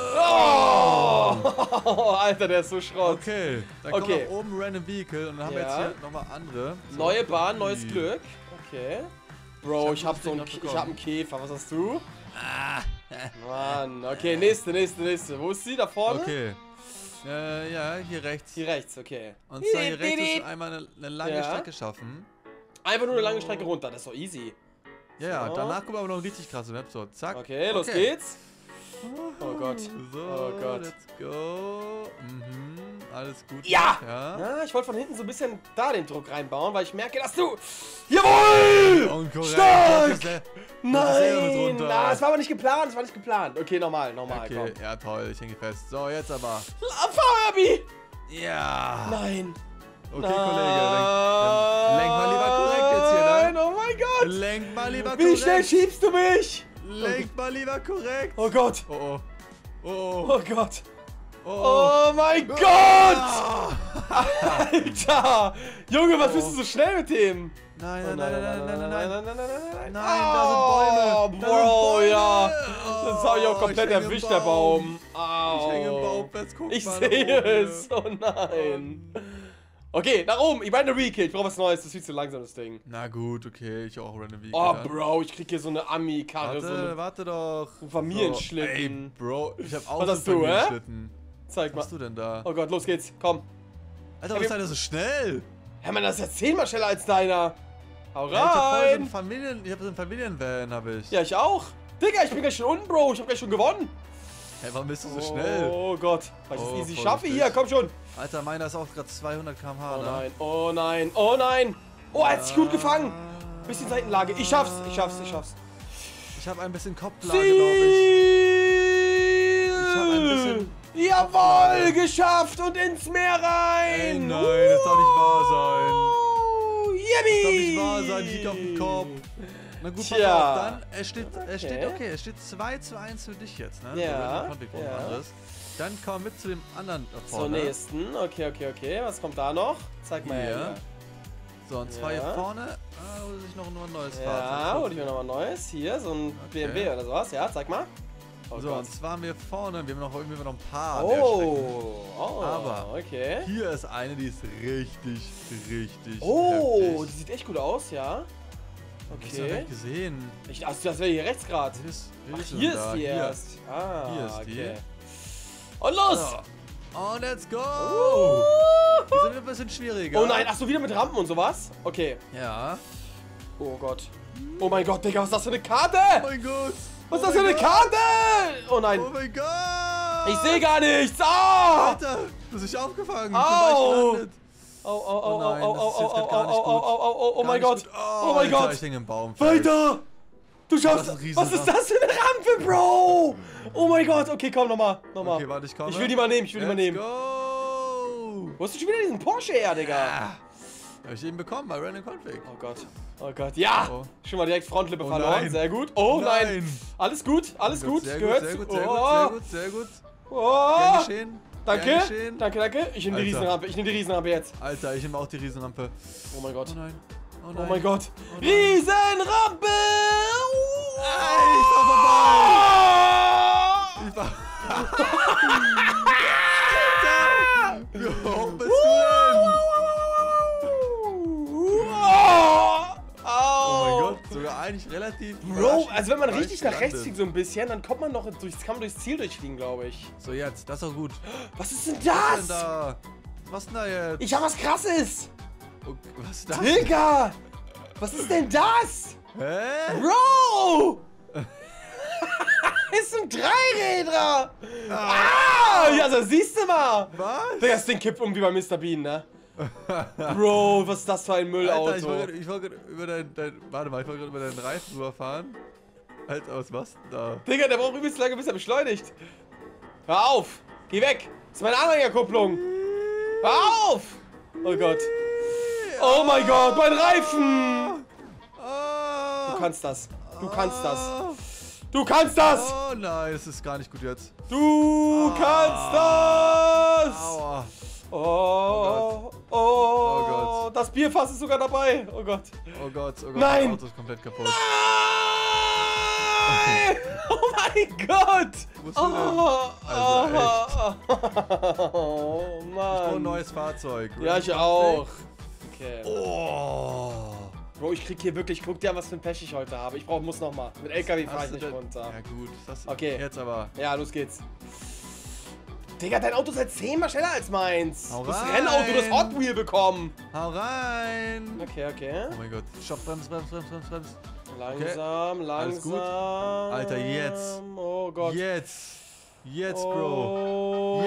A: Oh! Alter, der ist so Schrott.
B: Okay, dann
A: Okay.
B: kommt noch oben Random Vehicle und dann haben wir
A: Ja.
B: jetzt hier nochmal andere. So.
A: Neue Bahn, neues
B: Ui.
A: Glück. Okay. Bro, ich
B: hab
A: hab
B: das
A: so
B: Ding
A: einen,
B: noch
A: ich
B: bekommen.
A: hab einen Käfer. Was hast du?
B: Ah.
A: Mann, okay, nächste, nächste, nächste. Wo ist sie? Da vorne?
B: Okay. Äh, ja, hier rechts.
A: Hier rechts, okay.
B: Und zwar hier rechts ist einmal eine, eine lange
A: Ja.
B: Strecke schaffen.
A: Einfach nur eine lange Strecke runter, das ist doch easy.
B: Ja, ja,
A: So.
B: danach kommt aber noch ein richtig krasse Map. So, zack.
A: Okay, los geht's. Oh Gott.
B: So,
A: Oh Gott.
B: let's go. Mhm, alles gut.
A: Ja!
B: Ja.
A: Na, ich wollte von hinten so ein bisschen da den Druck reinbauen, weil ich merke, dass du... Jawohl!
B: Und korrekt.
A: Stark!
B: Das ist der- das ist selber mit
A: Nein!
B: runter.
A: Na, es war aber nicht geplant, es war nicht geplant. Okay, normal, normal,
B: Okay, ja toll, ich hänge fest. So, jetzt aber.
A: komm. Fahr, Herbie!
B: Ja.
A: Nein.
B: Okay,
A: Nein.
B: Kollege. Dann, dann lenk mal lieber korrekt jetzt hier, ne?
A: Nein, oh mein Gott.
B: Lenk mal lieber
A: Wie
B: korrekt.
A: schnell schiebst du mich?
B: Lenk mal lieber korrekt.
A: Oh Gott.
B: Oh, oh. Oh,
A: Oh Gott.
B: oh. Oh,
A: Oh mein Gott.
B: Ah.
A: Alter. Junge, was bist du so schnell mit dem?
B: Nein,
A: Oh
B: nein, nein, nein, nein, nein, nein, nein.
A: nein, nein, nein,
B: Nein, da sind Bäume.
A: Oh,
B: Da sind
A: Bro,
B: Bäume.
A: ja. Das habe ich auch
B: Oh,
A: komplett
B: ich häng im
A: erwischt, der Baum. Au.
B: Ich hänge im Baum fest, guck
A: Ich
B: mal
A: sehe
B: nach oben.
A: es. Oh nein. Okay, nach oben. Ich meine eine Rekill. Ich brauche was Neues. Das ist viel zu langsam, das Ding.
B: Na gut, okay, ich auch Random Vehicle.
A: Oh,
B: dann.
A: Bro, ich krieg hier so eine Ami-Karre.
B: Warte,
A: So eine
B: warte doch.
A: ein Familienschlitten.
B: So, ey, Bro, ich hab auch
A: Was
B: so
A: hast du, hä?
B: Familienschlitten.
A: Zeig
B: Was
A: mal.
B: hast du denn da?
A: Oh Gott, los geht's. Komm.
B: Alter, was ist denn so schnell?
A: Hä, man, das ist ja zehnmal schneller als deiner. Hau
B: Ja, ich hab voll so einen
A: rein.
B: Familien, ich hab so einen Familienvan, hab ich.
A: Ja, ich auch. Digga, ich bin gleich schon unten, Bro. Ich hab gleich schon gewonnen.
B: Hey, warum bist du so schnell?
A: Oh Gott. Weil ich das
B: Oh,
A: easy
B: voll
A: schaffe
B: richtig.
A: hier. Komm schon.
B: Alter, meiner ist auch gerade zweihundert Kilometer pro Stunde.
A: Oh
B: ne?
A: nein, oh nein, oh nein. Oh, er hat sich gut gefangen. Bisschen Seitenlage. Ich schaff's, ich schaff's, ich schaff's.
B: Ich hab ein bisschen Kopflage, glaube ich.
A: Ich
B: hab ein bisschen
A: Jawohl, geschafft und ins Meer rein.
B: Ey, nein, das darf nicht wahr sein.
A: Uh, Yippie.
B: Das darf nicht wahr sein, Sieg auf den Kopf. Na gut, pass
A: Tja.
B: auf, dann, es steht, es steht,
A: Okay.
B: okay, es steht zwei zu eins für dich jetzt, ne?
A: Ja,
B: So, Konflikt brauchen
A: ja.
B: anderes. Dann komm mit zu dem anderen da
A: Zur
B: vorne.
A: nächsten. Okay, okay, okay. Was kommt da noch? Zeig mal
B: Hier.
A: her.
B: So, und zwar
A: Ja.
B: hier vorne, ah, hol sich noch nur ein neues
A: Ja,
B: Fahrzeug.
A: hol ich mir nochmal Neues. Hier, so ein B M W oder sowas. Ja, zeig mal. Oh
B: So,
A: Gott.
B: und zwar haben wir vorne, wir haben noch irgendwie noch ein paar an der Strecke.
A: Oh, oh,
B: Aber
A: okay.
B: Hier ist eine, die ist richtig, richtig
A: Oh, die
B: heftig.
A: sieht echt gut aus, ja.
B: Hast du noch
A: Okay.
B: nicht gesehen?
A: Ich, also, das wäre hier rechts gerade.
B: Hier ist,
A: Ach,
B: ist sie
A: hier
B: denn
A: ist
B: da?
A: die
B: Hier.
A: erst. Ah,
B: Hier ist die.
A: okay. Und los!
B: So. Und let's go!
A: Uh.
B: Die sind ein bisschen schwieriger.
A: Oh nein, ach so, wieder mit Rampen und sowas? Okay.
B: Ja.
A: Oh Gott. Oh mein Gott, Digga, was ist das für eine Karte?
B: Oh mein Gott!
A: Was ist
B: oh
A: das für
B: mein
A: eine
B: Gott.
A: Karte? Oh nein.
B: Oh mein Gott!
A: Ich sehe gar nichts. Ah!
B: Alter, du hast dich aufgefangen.
A: Au.
B: Ich bin
A: Oh, oh, oh, oh,
B: nein,
A: oh,
B: das ist
A: oh,
B: jetzt
A: oh,
B: grad gar
A: oh,
B: nicht
A: oh,
B: gut.
A: oh, oh, oh, oh mein Gott. Oh mein Gott.
B: Ich hänge im Baum.
A: Weiter. Du schaffst.
B: Das ist ein
A: Was ist
B: Riesenrad.
A: das für eine Rampe, Bro? Oh mein Gott. Okay, komm, nochmal. Nochmal.
B: Okay, warte, ich komme.
A: Ich will die mal nehmen, ich will die mal
B: Let's
A: nehmen.
B: go!
A: Wo hast du schon wieder diesen Porsche her, Digga?
B: Ah, hab ich eben bekommen bei Random Config.
A: Oh Gott. Oh Gott. Ja.
B: Oh.
A: Schon mal direkt Frontlippe
B: Oh
A: verloren.
B: nein.
A: Sehr gut. Oh nein.
B: Nein.
A: Alles gut, alles gut.
B: Sehr
A: Gehört
B: gut, sehr
A: zu-
B: gut, sehr gut,
A: Oh.
B: sehr gut, sehr gut.
A: Oh.
B: Gern geschehen.
A: Danke.
B: Gern geschehen.
A: Danke, danke. Ich nehme die
B: Alter.
A: Riesenrampe. Ich nehme die Riesenrampe jetzt.
B: Alter, ich nehme auch die Riesenrampe.
A: Oh mein Gott.
B: Oh nein. Oh
A: Oh
B: nein.
A: mein Gott.
B: Oh nein.
A: Riesenrampe!
B: Ey, ich war vorbei. Ich war... Alter! Wie hoch bist du denn? Oh mein Gott, sogar eigentlich relativ...
A: Bro,
B: überraschend
A: also wenn man
B: weit
A: richtig nach rechts
B: gelandet.
A: fliegt so ein bisschen, dann kommt man noch durchs, kann man durchs Ziel durchfliegen, glaube ich.
B: So, jetzt, das ist doch gut.
A: Was ist denn
B: Was denn
A: das?
B: da? Was denn da jetzt?
A: Ich hab was Krasses.
B: Oh, was ist das?
A: Digga! Was ist denn das?
B: Hä?
A: Bro! Ist ein Dreiräder! Ah! Ja, das siehst du mal!
B: Was?
A: Digga, das Ding kippt um wie bei Mister Bean, ne? Bro, was ist das für ein Müllauto?
B: Alter, ich wollte ich wollt grad über dein, dein... Warte mal, ich wollte gerade über deinen Reifen rüberfahren. Alter, was machst du denn da?
A: Digga, der braucht übelst lange, bis er beschleunigt. Hör auf! Geh weg! Das ist meine Anhängerkupplung! Hör auf! Oh Gott. Oh mein Gott, mein Reifen! Du kannst das. Du kannst das. Du kannst das!
B: Oh nein, das ist gar nicht gut jetzt.
A: Du kannst das!
B: Aua.
A: Oh, oh,
B: Oh Gott.
A: Das Bierfass ist sogar dabei. Oh Gott.
B: Oh Gott, oh Gott,
A: Nein.
B: das Auto ist komplett kaputt.
A: Nein! Oh mein Gott!
B: Wo bist du denn?
A: Oh,
B: Also
A: oh, oh
B: Ich brauche ein
A: Mann.
B: neues Fahrzeug.
A: Ja, ich auch. Okay.
B: Oh.
A: Bro, ich krieg hier wirklich, guck dir an, was für ein Pech ich heute habe. Ich brauch, muss noch mal. Mit L K W fahr
B: Hast
A: ich
B: du
A: nicht
B: denn-
A: runter.
B: Ja gut, das
A: Okay.
B: Jetzt aber.
A: Ja, los geht's. Digga, dein Auto ist halt zehnmal schneller als meins.
B: Hau
A: Das
B: rein.
A: Rennauto, das Hot Wheel bekommen.
B: Hau rein.
A: Okay, okay.
B: Oh mein Gott. Stopp, Brems, Brems, Brems, Brems, Brems.
A: Langsam, langsam.
B: Alles gut? Alter, jetzt.
A: Oh Gott.
B: Jetzt. Jetzt, Bro.
A: Oh.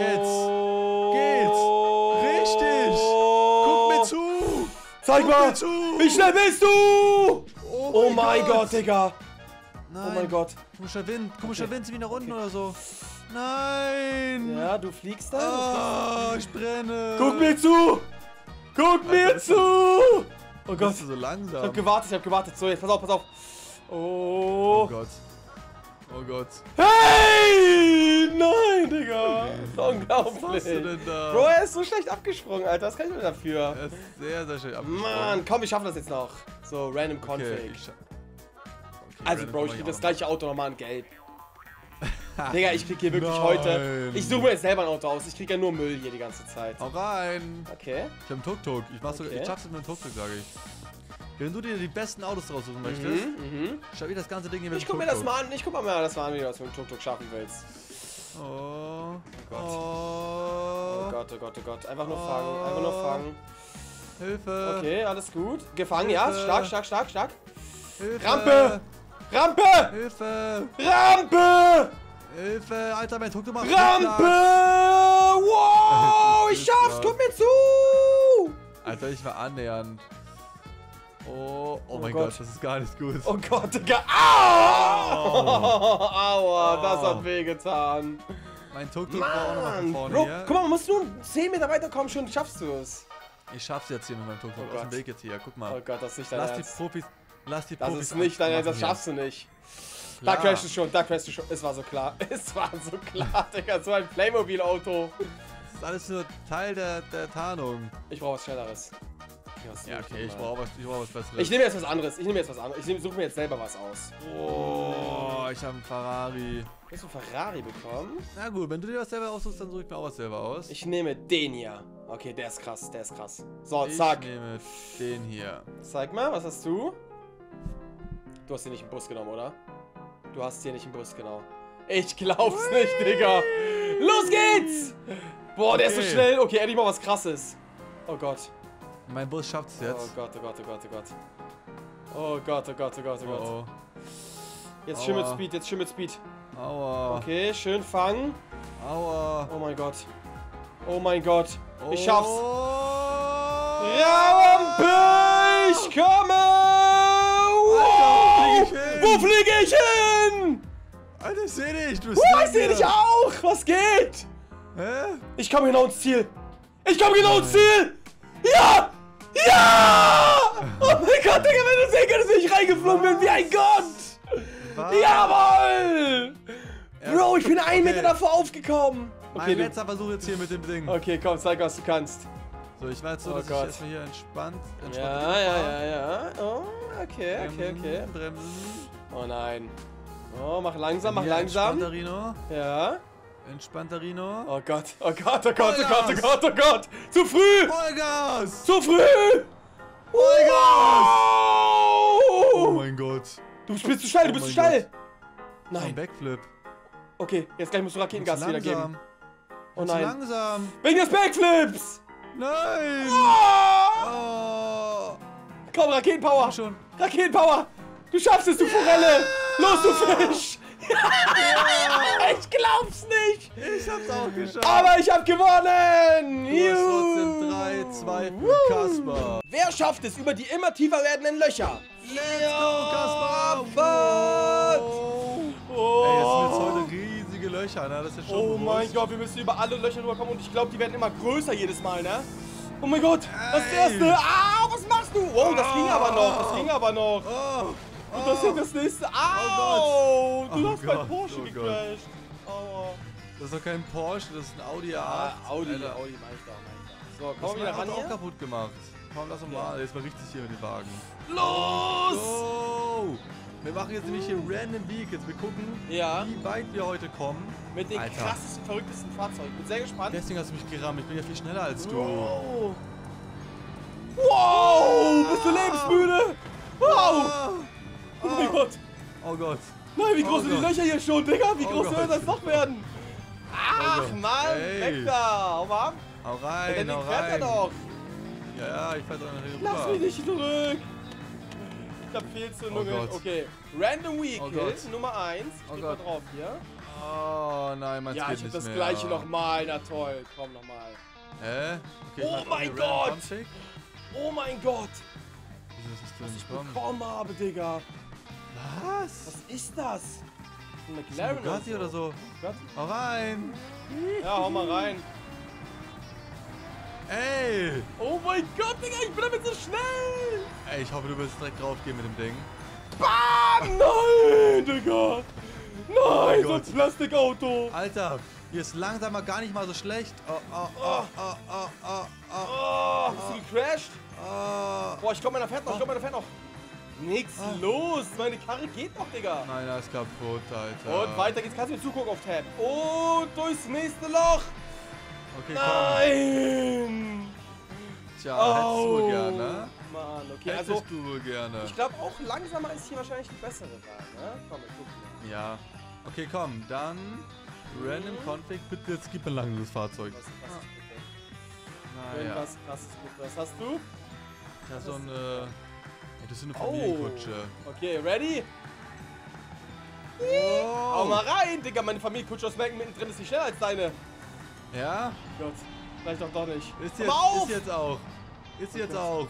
B: Jetzt geht's. Richtig. Guck mir zu.
A: Zeig
B: Guck
A: mal.
B: mir zu.
A: Wie schnell bist du?
B: Oh
A: Oh mein Gott, Digga.
B: Nein.
A: Oh mein Gott.
B: Komischer Wind. Komischer
A: Okay.
B: Wind, wie nach unten
A: Okay.
B: oder so. Nein.
A: Ja, du fliegst da.
B: Ah,
A: Du
B: ich brenne.
A: fliegst. Guck mir zu! Guck mir
B: das ist-
A: zu! Oh
B: Gott.
A: Gott.
B: Bist du so
A: Ich
B: langsam.
A: hab gewartet, ich hab gewartet. So, jetzt pass auf, pass auf.
B: Oh
A: Oh.
B: Gott. Oh Gott.
A: Hey! Nein, Digga. Das ist
B: Was
A: unglaublich.
B: machst du denn da?
A: Bro, er ist so schlecht abgesprungen, Alter. Was kann ich denn dafür?
B: Er ist sehr, sehr schön abgesprungen.
A: Mann, komm, wir schaffen das jetzt noch. So, random
B: Okay,
A: Config.
B: ich scha- okay,
A: Also,
B: random
A: Bro, ich
B: kann
A: krieg
B: man
A: das
B: auch
A: gleiche Auto nochmal in gelb. Digga, ich krieg hier wirklich
B: Nein.
A: heute... Ich suche mir jetzt selber ein Auto aus. Ich krieg ja nur Müll hier die ganze Zeit.
B: machen. Hau rein.
A: Okay.
B: Ich hab einen Tuk-Tuk. Ich, mach's sogar-
A: Okay.
B: ich schaff's mit einem Tuk-Tuk, sage ich. Wenn du dir die besten Autos raussuchen möchtest,
A: Mhm, mhm.
B: schau dir das ganze Ding hier mit
A: Ich
B: dem
A: guck mir das
B: Tuk-Tuk.
A: mal an. Ich guck mal, mal das mal an, wie du das mit dem Tuk-Tuk schaffen willst.
B: Oh.
A: Gott.
B: Oh.
A: Oh Gott, oh Gott, oh Gott. Einfach nur fangen. Einfach nur fangen.
B: Hilfe.
A: Okay, alles gut. Gefangen, ja.
B: Hilfe.
A: Stark, stark, stark, stark.
B: Hilfe.
A: Rampe! Rampe!
B: Hilfe.
A: Rampe!
B: Hilfe. Alter, mein Tuk-Tuk macht
A: Rampe!
B: Rückwärts.
A: Wow! Ich
B: Ist
A: schaff's!
B: klar.
A: Guck mir zu!
B: Alter, ich war annähernd. Oh, oh,
A: Oh
B: mein
A: Gott.
B: Gott, das ist gar nicht gut.
A: Oh Gott, Digga. Aua! Aua, das
B: Oh.
A: hat wehgetan.
B: Mein Tuk-Tuk war auch noch mal von
A: Mann!
B: vorne
A: Bro,
B: hier.
A: guck mal, man muss nur zehn Meter weiterkommen, schon schaffst du es.
B: Ich schaff's jetzt hier mit meinem Tuk-Tuk.
A: Oh
B: Aus dem
A: Gott.
B: Weg jetzt hier. Guck mal.
A: Oh Gott, das ist nicht dein
B: lass
A: Ernst.
B: die Profis. Lass die
A: Das
B: Profis.
A: ist nicht dein Ernst, das
B: machen
A: schaffst du nicht.
B: hier.
A: Da
B: Klar.
A: crashst du schon, da crashst du schon. Es war so klar. Es war so klar, Digga. So ein Playmobil-Auto.
B: Das ist alles nur Teil der, der Tarnung.
A: Ich brauche was Schnelleres. Okay, was
B: Ja,
A: suche
B: okay, ich
A: mal?
B: brauche was, ich brauch was Besseres.
A: Ich nehme jetzt was anderes. Ich nehme jetzt was anderes. Ich nehm, suche mir jetzt selber was aus.
B: Oh, ich habe einen Ferrari.
A: Hast du einen Ferrari bekommen?
B: Na gut, wenn du dir was selber aussuchst, dann suche ich mir auch was selber aus.
A: Ich nehme den hier. Okay, der ist krass, der ist krass. So,
B: Ich
A: zack.
B: nehme den hier.
A: Zeig mal, was hast du? Du hast hier nicht einen Bus genommen, oder? Du hast hier nicht einen Bus, genau. Ich glaub's nicht, Digga. Los geht's! Boah, der ist so
B: Okay.
A: schnell. Okay, endlich mal was krasses. Oh Gott.
B: Mein Bus schafft es
A: Oh
B: jetzt.
A: Gott, oh Gott, oh Gott, oh Gott. Oh Gott, oh Gott, oh Gott, oh Gott.
B: Oh,
A: Jetzt schön mit
B: Aua.
A: Speed, jetzt schön mit Speed.
B: oh. Aua.
A: Okay, schön fangen.
B: Aua.
A: Oh mein Gott. Oh mein Gott. Ich
B: Oh.
A: schaff's. Rampe! Ich komme! Wow!
B: Alter,
A: Wo fliege ich hin?
B: Alter, ich seh dich. Du bist
A: Oh, ich
B: neben
A: sehe
B: mir.
A: dich auch! Was geht?
B: Hä?
A: Ich komme genau ins Ziel! Ich komme genau ins Ziel! Ja! Ja! Oh mein Gott, Digga, wenn du sehen könntest, wie ich reingeflogen bin, wie ein Gott!
B: Was?
A: Jawohl!
B: Ja,
A: Bro, ich bin einen
B: okay.
A: Meter davor aufgekommen!
B: Mein
A: Okay, du,
B: letzter Versuch jetzt hier mit dem Ding.
A: okay, komm, zeig, was du kannst.
B: So, ich war jetzt so,
A: Oh
B: dass
A: Gott.
B: ich erstmal hier entspannt, entspannt
A: Ja, ja, ja, ja. Oh, okay, okay, okay.
B: Bremsen, Bremsen.
A: Oh nein. Oh, mach langsam, mach
B: Hier,
A: langsam.
B: Entspannter Rino.
A: Ja.
B: Entspannter Rino.
A: Oh Gott, oh Gott, oh Gott, oh Gott, oh
B: Vollgas.
A: Gott, oh Gott. Zu früh!
B: Vollgas!
A: Zu früh!
B: Vollgas!
A: Wow!
B: Oh mein Gott.
A: Du bist zu schnell, du
B: Oh
A: bist zu
B: mein
A: schnell.
B: Ein
A: Nein.
B: Backflip.
A: Okay, jetzt gleich musst du Raketengas
B: Zu
A: wieder geben.
B: langsam.
A: Oh
B: Zu
A: nein.
B: langsam.
A: Wegen des Backflips!
B: Nein!
A: Oh!
B: Oh.
A: Komm, Raketenpower!
B: Komm schon.
A: Raketenpower! Du schaffst es, du Forelle! Los, du Fisch! Ich glaub's nicht!
B: Ich hab's auch geschafft.
A: Aber ich hab gewonnen!
B: Du hast
A: Juhu!
B: trotzdem drei zwei
A: Woo!
B: für Kasper.
A: Wer schafft es über die immer tiefer werdenden Löcher?
B: Let's go, Kasper!
A: Was?
B: Oh. Ey, es sind jetzt heute riesige Löcher, ne? Das ist schon
A: Oh mein
B: bewusst.
A: Gott, wir müssen über alle Löcher rüberkommen und ich glaube, die werden immer größer jedes Mal, ne? Oh mein Gott, das ist das
B: Ey.
A: erste. Ah, was machst du? Oh, das ging aber noch, das ging aber noch.
B: Oh.
A: Und das ist das nächste. Au!
B: Oh
A: Du hast
B: Gott,
A: bei Porsche
B: oh Gott.
A: gecrashed. Aua.
B: Das ist doch kein Porsche, das ist ein Audi A
A: Ah,
B: acht.
A: Audi,
B: Alter.
A: Audi, mein ich doch, mein ich doch. So,
B: Das
A: komm
B: ist
A: wieder
B: mein
A: ran
B: Auto auch
A: hier.
B: kaputt gemacht. Komm, lass uns
A: Ja.
B: mal. Jetzt mal richtig hier mit den Wagen.
A: Los!
B: So! Wir machen jetzt nämlich hier Random Vehicles. Wir gucken,
A: Ja,
B: wie weit wir heute kommen.
A: mit den
B: Alter.
A: krassesten, verrücktesten Fahrzeugen. Bin sehr gespannt.
B: Deswegen hast du mich gerammt. Ich bin ja viel schneller als du.
A: Wow! Wow! Bist du lebensmüde? Wow!
B: Ah.
A: Oh mein Gott!
B: Oh Gott.
A: Nein, wie groß
B: Oh
A: sind die
B: Gott.
A: Löcher hier schon, Digga? Wie
B: Oh
A: groß
B: Gott.
A: soll das noch werden? Ach,
B: Gott.
A: Mann!
B: Ey.
A: Weg da! Hau mal ab!
B: Hau
A: Der
B: rein,
A: Ding
B: hau
A: fährt ja
B: rein.
A: doch!
B: Ja, ja, ich fahr doch noch hier
A: Lass
B: rüber.
A: mich nicht zurück! Ich hab Fehlzündungen.
B: Oh Gott.
A: Okay, Random Vehicle
B: Oh Gott.
A: Nummer eins. Ich
B: Oh
A: geh mal
B: Gott.
A: drauf hier.
B: Oh nein, meins
A: Ja,
B: geht
A: ich hab
B: nicht
A: das
B: mehr.
A: gleiche nochmal. Na toll, komm nochmal.
B: Hä? Okay, ich
A: Oh
B: mach auch
A: mein
B: hier Random
A: Gott.
B: Config.
A: Oh mein Gott!
B: Wieso ist das
A: Was
B: denn
A: ich
B: bekommen?
A: bekommen habe, Digga.
B: Was?
A: Was ist das? Ein McLaren
B: Bugatti oder so?
A: Bugatti?
B: Hau rein!
A: Ja, hau mal rein.
B: Ey!
A: Oh mein Gott, Digga, ich bin damit so schnell!
B: Ey, ich hoffe, du wirst direkt draufgehen mit dem Ding.
A: Bam! Nein, Digga! Nein, so ein
B: Gott.
A: Plastikauto!
B: Alter, hier ist langsamer gar nicht mal so schlecht. Oh, oh, oh, oh, oh, oh, oh,
A: Oh, bist du gecrashed?
B: oh.
A: Boah, ich komm, meiner fährt noch, ich komm, meiner fährt noch. Nix los, meine Karre geht noch, Digga.
B: Nein, er ist kaputt, Alter.
A: Und weiter geht's, kannst du mir zugucken auf Tab. Und durchs nächste Loch.
B: Okay, komm.
A: Nein!
B: Tja, hättest du wohl gerne.
A: Mann, okay,
B: Hättest
A: also
B: du wohl gerne.
A: ich glaube auch langsamer ist hier wahrscheinlich die bessere Wahl, ne? Komm, wir gucken mal.
B: Ja. Okay, komm, dann Random Config, bitte jetzt gib mir ein langsames Fahrzeug.
A: Was krasses bitte.
B: Naja.
A: Irgendwas krasses bitte. Was hast du?
B: Ja, so eine. Ey, das ist eine
A: Oh.
B: Familienkutsche.
A: Okay, ready?
B: Oh.
A: Hau mal rein, Digga, meine Familienkutsche aus Merken mittendrin ist nicht schneller als deine.
B: Ja?
A: Gott, vielleicht doch doch nicht.
B: Ist
A: Hör
B: jetzt,
A: mal auf!
B: ist jetzt auch. Ist jetzt auch.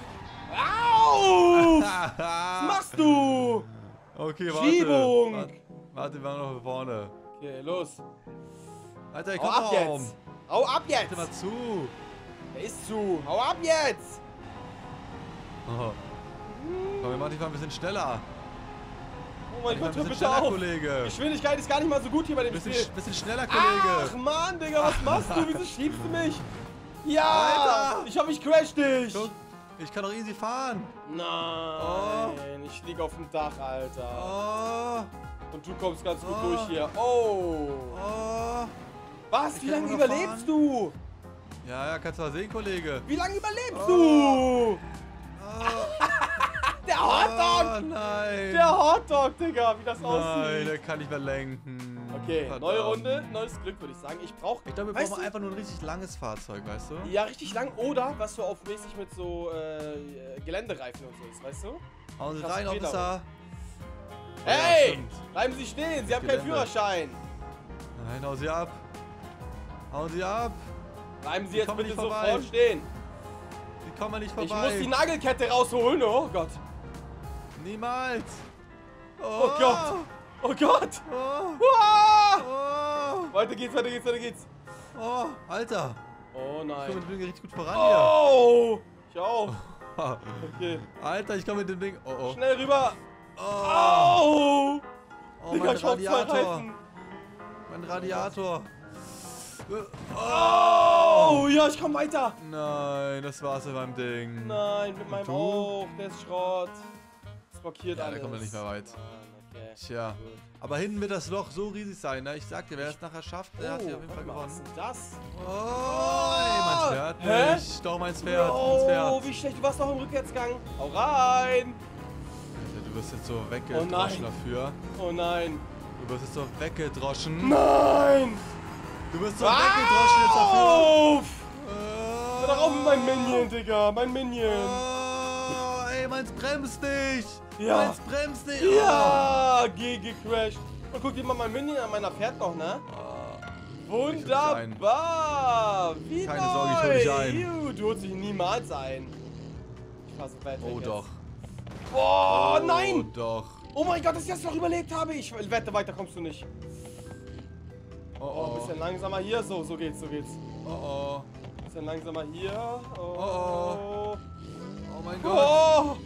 A: Au! Was
B: Was
A: machst du?
B: Okay, warte.
A: Schiebung!
B: Warte, warte, wir waren noch vorne.
A: Okay, los.
B: Alter, ich
A: Hau
B: komm
A: ab
B: raum.
A: jetzt! Hau ab jetzt!
B: Bitte mal zu.
A: Der ist zu. Hau ab jetzt!
B: Oh. Komm, wir machen dich mal ein bisschen schneller.
A: Oh mein
B: Mach
A: Gott,
B: dich mal
A: hör
B: ein bisschen
A: bitte
B: schneller,
A: auf!
B: Kollege.
A: Geschwindigkeit ist gar nicht mal so gut hier bei dem
B: Bisschen,
A: Spiel.
B: bisschen schneller,
A: Ach
B: Kollege.
A: Mann, Digga, was machst du? Wieso schiebst du mich? Ja!
B: Alter!
A: Ich hoffe, ich crash dich!
B: Guck, ich kann doch easy fahren.
A: Nein, ich lieg auf dem Dach, Alter.
B: Oh,
A: Und du kommst ganz gut
B: Oh.
A: durch hier. Oh!
B: oh.
A: Was?
B: Ich
A: Wie
B: kann
A: lange
B: nur noch
A: überlebst
B: fahren.
A: du?
B: Ja, ja, kannst du mal sehen, Kollege.
A: Wie lange überlebst
B: Oh.
A: du?
B: Oh,
A: Der
B: oh
A: Hotdog!
B: nein.
A: Der Hotdog, Digga, wie das
B: Nein,
A: aussieht.
B: der kann nicht mehr lenken.
A: Okay,
B: Verdammt.
A: neue Runde, neues Glück, würde ich sagen. Ich brauche,
B: Ich glaube, wir
A: weißt
B: brauchen
A: du,
B: einfach nur ein richtig langes Fahrzeug, weißt du?
A: ja, richtig lang. Oder was so auf mäßig mit so äh, Geländereifen und so ist, weißt du?
B: Hauen Sie
A: Krass,
B: rein,
A: geht
B: Officer.
A: Hey!
B: stimmt.
A: Bleiben Sie stehen, Sie haben keinen
B: Gelände.
A: Führerschein.
B: Nein, hauen Sie ab. Hauen Sie ab.
A: Bleiben Sie
B: Die
A: jetzt
B: kommen
A: bitte
B: nicht vorbei.
A: sofort stehen.
B: Die kommen nicht
A: Ich
B: vorbei.
A: muss die Nagelkette rausholen, oh Gott.
B: Niemals.
A: Oh Gott. Oh Gott.
B: Oh.
A: Uah!
B: Oh.
A: Weiter geht's, weiter geht's, weiter geht's.
B: Oh. Alter.
A: Oh
B: Ich komme
A: nein.
B: mit dem Ding richtig gut voran
A: Oh! Ich auch.
B: hier.
A: Okay.
B: Alter, ich komme mit dem Ding. Oh, oh.
A: Schnell rüber.
B: Oh,
A: Oh!
B: oh
A: Digga,
B: mein
A: ich hab zwei
B: Radiator.
A: Reifen.
B: Mein Radiator.
A: Oh! Ja, ich komm weiter.
B: Nein, das war's mit meinem Ding.
A: Nein, mit meinem
B: du?
A: auch. Der ist Schrott. Das blockiert
B: Ja,
A: alles.
B: der kommt ja nicht mehr weit.
A: Mann, okay.
B: Tja.
A: Gut.
B: Aber hinten wird das Loch so riesig sein, ne? Ich sag dir, wer es nachher schafft, der hat hier auf jeden
A: warte
B: Fall
A: mal, was
B: gewonnen.
A: ist denn das?
B: Oh, ey, mein Pferd
A: Hä?
B: nicht. Doch, mein Pferd, mein
A: Oh,
B: Pferd.
A: wie schlecht. Du warst noch im Rückwärtsgang. Hau rein.
B: Alter, du wirst jetzt so
A: Oh
B: weggedroschen
A: nein.
B: dafür.
A: Oh nein.
B: Du wirst jetzt so weggedroschen.
A: Nein.
B: Du wirst so weggedroschen jetzt dafür.
A: Auf!
B: Oh,
A: Hör doch auf mit meinem Minion, Digga. Mein Minion.
B: Oh, ey, meins bremst nicht.
A: Ja.
B: Meins bremst nicht.
A: Ja, geh gecrashed. Und guck dir mal mein Minion an meiner Pferd noch, ne?
B: Oh.
A: Wunderbar. Wie
B: Keine
A: neu.
B: Sorge, ich hol dich ein.
A: Juh, du holst dich niemals ein. Ich fasse weit weg
B: Oh
A: jetzt.
B: doch.
A: Boah,
B: Oh
A: nein.
B: doch.
A: Oh mein Gott, dass ich das noch überlebt habe. Ich wette, weiter kommst du nicht.
B: Oh
A: Oh, ein
B: oh.
A: bisschen langsamer hier. So, so geht's, so geht's.
B: Oh oh.
A: Ein bisschen langsamer hier. Oh.
B: Oh, Oh mein Gott.
A: Oh.